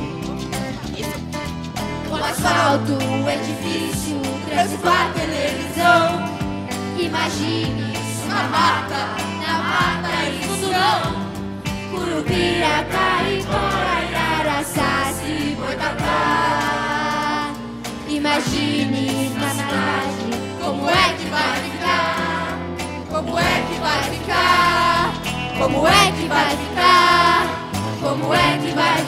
O asfalto é difícil, trânsito a televisão. Imagine isso na mata, na mata isso não. Curupira, Caipora, Araçá, Boitatá. Imagine na cidade, como é que vai ficar? Como é que vai ficar? Como é que vai ficar? Como é que vai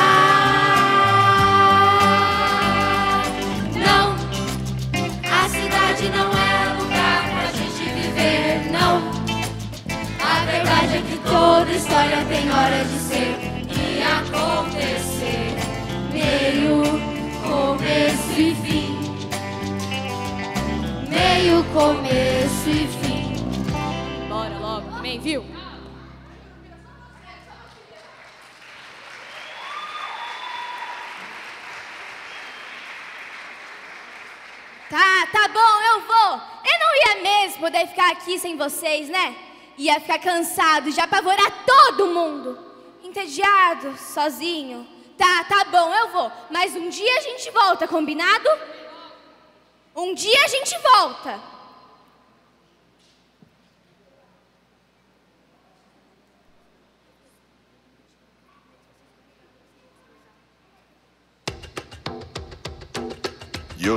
ficar? Não, a cidade não é lugar pra gente viver, não. A verdade é que toda história tem hora de ser e acontecer. Meio, começo e fim. Meio, começo e fim. Bora logo, também, viu? Tá, tá bom, eu vou. Eu não ia mesmo poder ficar aqui sem vocês, né? Ia ficar cansado de apavorar todo mundo. Entediado, sozinho. Tá, tá bom, eu vou. Mas um dia a gente volta, combinado? Um dia a gente volta. Yo,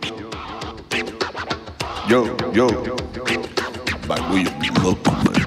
yo, yo, bagulho louco, mano.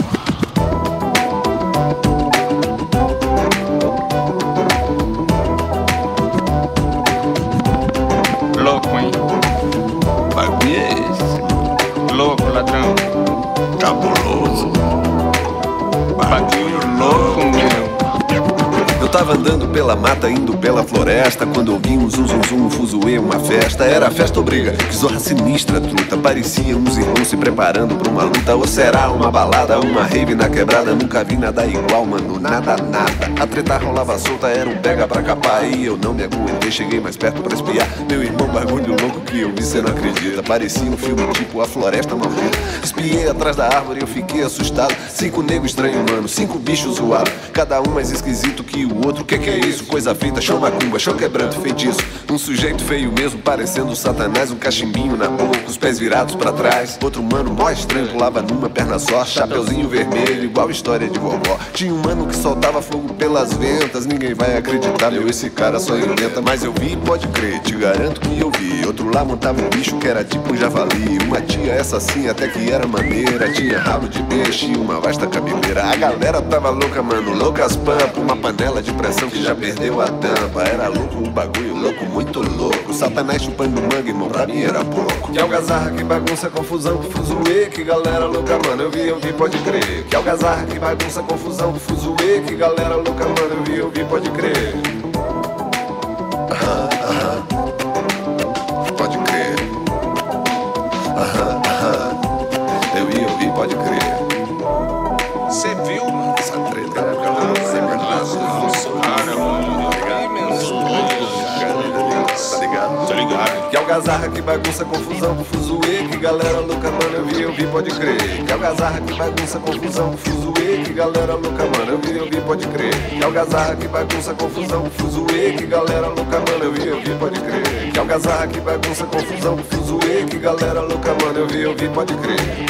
Louco, hein? Bagulho é esse? Louco, ladrão. Cabuloso. Bagulho louco, meu. Eu tava andando pela mata, indo pela floresta, quando ouvi um zum zum zum, um fuzuê, uma festa. Era festa ou briga? Que zorra sinistra, truta. Parecia uns irmãos se preparando pra uma luta. Ou será uma balada, uma rave na quebrada? Nunca vi nada igual, mano, nada, nada. A treta rolava solta, era um pega pra capar. E eu não me aguentei, cheguei mais perto pra espiar. Meu irmão, bagulho louco que eu vi, cê não acredita. Parecia um filme tipo A Floresta Maldita. Espiei atrás da árvore, eu fiquei assustado. Cinco negros estranhos, mano, cinco bichos zoados. Cada um mais esquisito que o outro. Que que é isso? Coisa feita, show macumba, show quebrando feitiço. Um sujeito feio mesmo, parecendo Satanás. Um cachimbinho na boca, os pés virados pra trás. Outro mano mó estranho, pulava numa perna só. Chapeuzinho vermelho, igual história de vovó. Tinha um mano que soltava fogo pelas ventas. Ninguém vai acreditar, meu, esse cara só inventa. Mas eu vi, pode crer, te garanto que eu vi. Outro lá montava um bicho que era tipo um javali. Uma tia, essa sim, até que era maneira. Tinha rabo de peixe e uma vasta cabeleira. A galera tava louca, mano, loucas pampa. Uma panela de pressão que já perdeu a tampa. Era louco o bagulho, louco, muito louco. Satanás chupando manga, irmão, pra mim era pouco. Que algazarra, que bagunça, confusão, que fuzuê. Que galera louca, mano, eu vi, eu vi, pode crer. Que algazarra, que bagunça, confusão, que fuzuê. Que galera louca, mano, eu vi, eu vi, pode crer. Aham, aham. Pode crer. Aham, aham. Eu vi, eu vi, pode crer. Cê viu, mano? Essa treta era pra lá, sempre tá ligado? Tá ligado? Que algazarra, que bagunça, confusão, fuzuê. Que galera louca, mano, eu vi, eu vi, pode crer. Que algazarra, que bagunça, confusão, fuzuê. Que galera louca, mano, eu vi, eu vi, pode crer. Que algazarra, que bagunça, confusão, fuzuê. Que galera louca, mano, eu vi, eu vi, pode crer. Que algazarra, que bagunça, confusão, fuzuê. Que galera louca, mano, eu vi, eu vi, pode crer.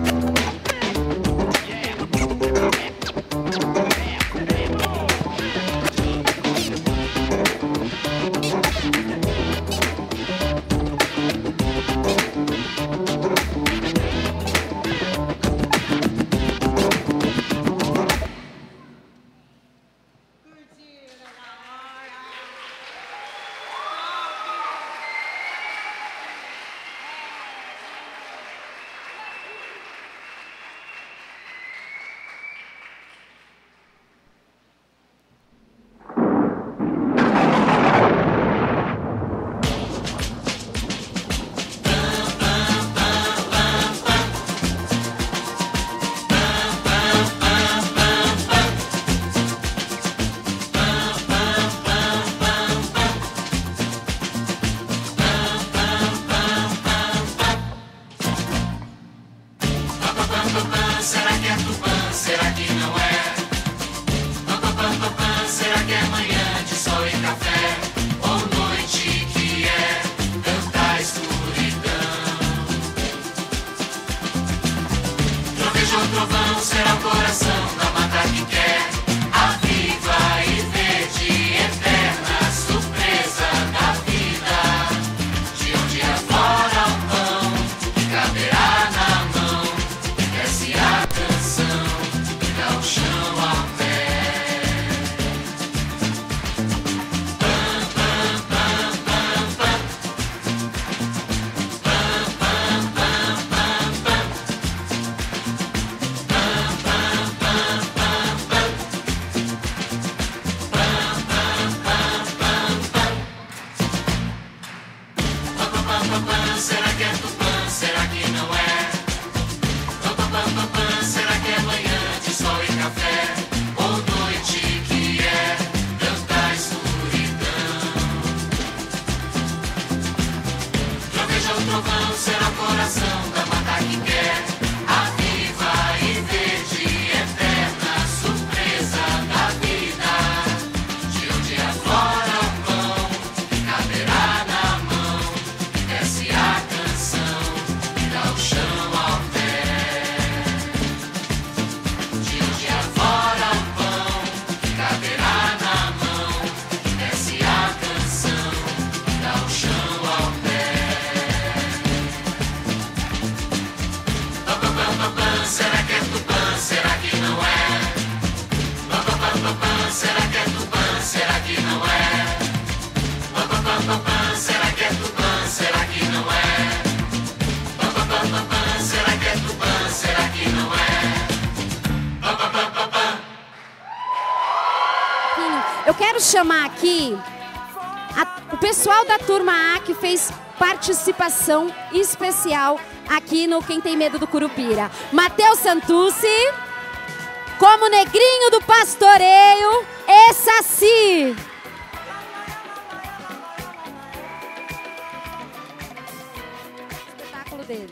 Eu quero chamar aqui a, o pessoal da turma A que fez participação especial aqui no Quem Tem Medo do Curupira. Matheus Santucci, como Negrinho do Pastoreio, e Saci. Espetáculo dele.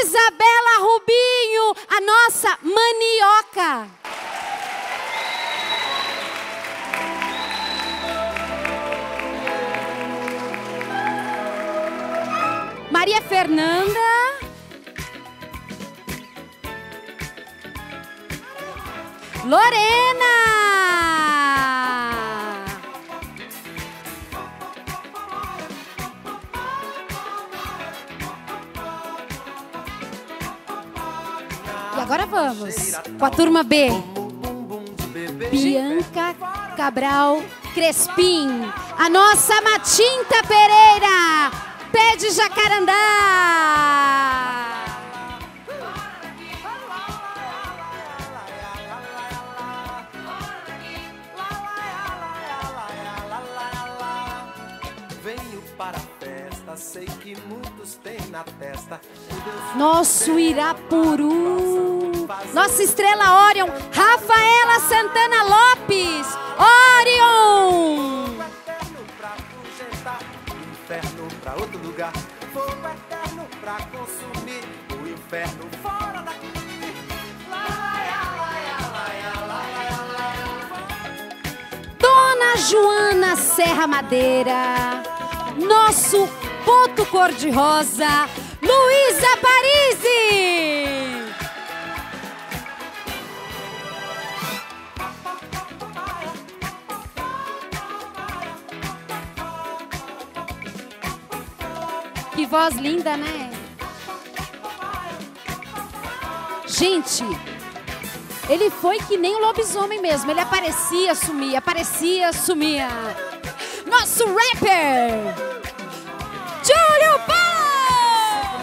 Isabela Rubinho, a nossa manioca. Maria Fernanda. Lorena. E agora vamos com a turma B. Bianca Cabral Crespim. A nossa Matinta Pereira. Pé de Jacarandá. Venho para a festa, sei que muitos têm na testa. Nosso Irapuru. Nossa estrela Orion. Rafaela Santana Lopes. Orion. Inferno pra outro lugar, fogo eterno pra consumir o inferno fora daqui. Dona Joana Serra Madeira, nosso Poto Cor-de-Rosa, Luísa Parisi. Que voz linda, né? Gente, ele foi que nem um lobisomem mesmo. Ele aparecia, sumia, aparecia, sumia. Nosso rapper, Júlio Paulo!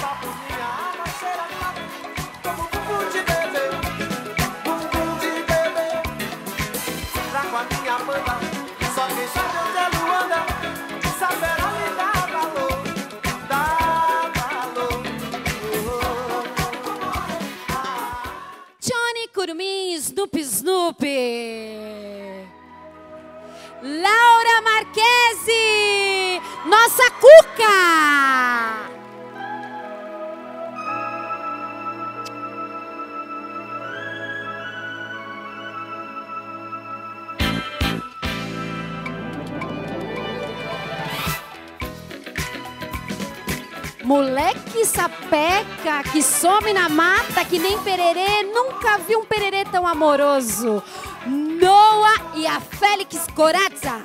Trago a minha banda, só quem sabe onde é Luanda, saberá me dar valor, dar valor. Johnny Curumim, Snoop Snoop. Laura Marquese, nossa Cuca. Moleque sapeca que some na mata que nem pererê. Nunca vi um pererê tão amoroso. Noah e a Félix Corazza.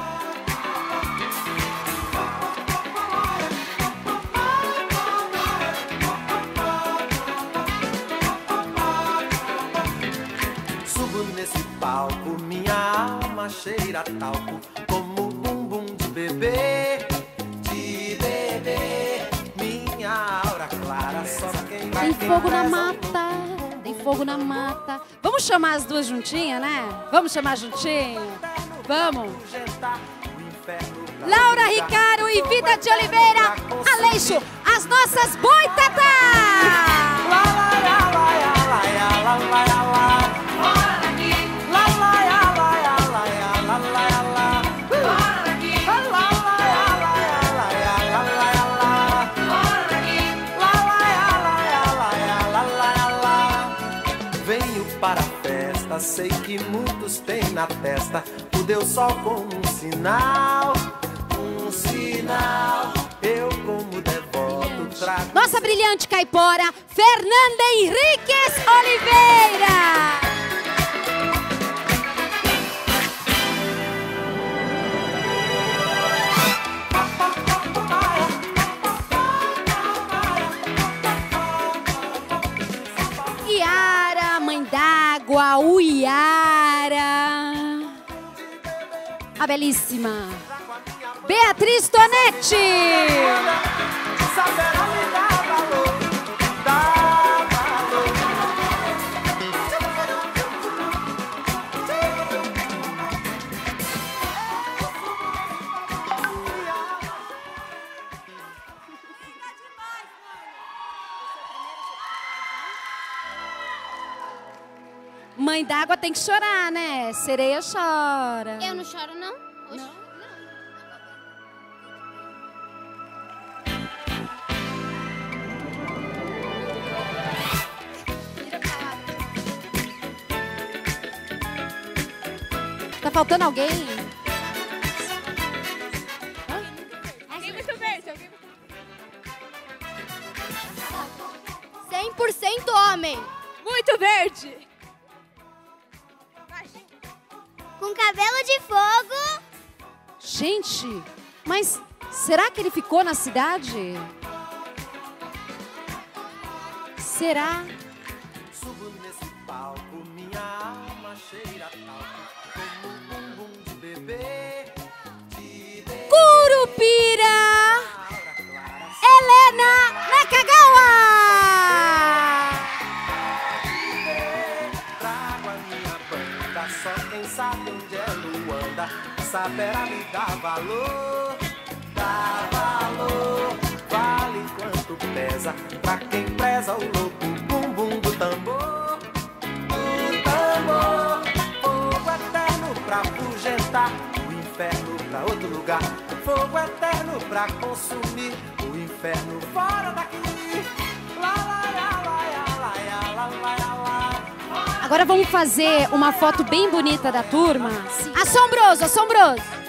Subo nesse palco, minha alma cheira talco, como bumbum de bebê, de bebê. Minha aura clara, só quem vai. Tem fogo na mata, tem fogo na mata. Vamos chamar as duas juntinhas, né? Vamos chamar juntinho? Vamos. Laura Ricaro e Vida de Oliveira. Aleixo, as nossas boitatás. Venho para a festa, sei que muitos têm na testa o Deus Sol como um sinal, um sinal. Eu como devoto trago. Nossa brilhante caipora, Fernanda Henriques Oliveira. Iara, mãe d'água, Uiara. A belíssima Beatriz Tonetti. Saberá me dar valor, dar valor. Mãe d'água tem que chorar, né? Sereia chora. Eu não choro, não? Hoje não. Tá faltando alguém? Alguém muito verde, alguém muito Verde. Com cabelo de fogo. Gente, mas será que ele ficou na cidade? Será? Subo nesse palco, minha alma cheira talco, como um bumbum de bebê. De bebê. Curupira! Helena Nakagawa! Trago a minha banda, só quem sabe onde é Luanda saberá me dar valor. Dá valor, vale quanto pesa pra quem preza o louco bumbum do tambor. Do tambor, fogo eterno pra afugentar o inferno pra outro lugar. Fogo eterno pra consumir o inferno fora daqui. Lá, lá, lá, lá, lá, lá, lá, lá, lá. Agora vamos fazer uma foto bem bonita da turma. Assombroso, assombroso.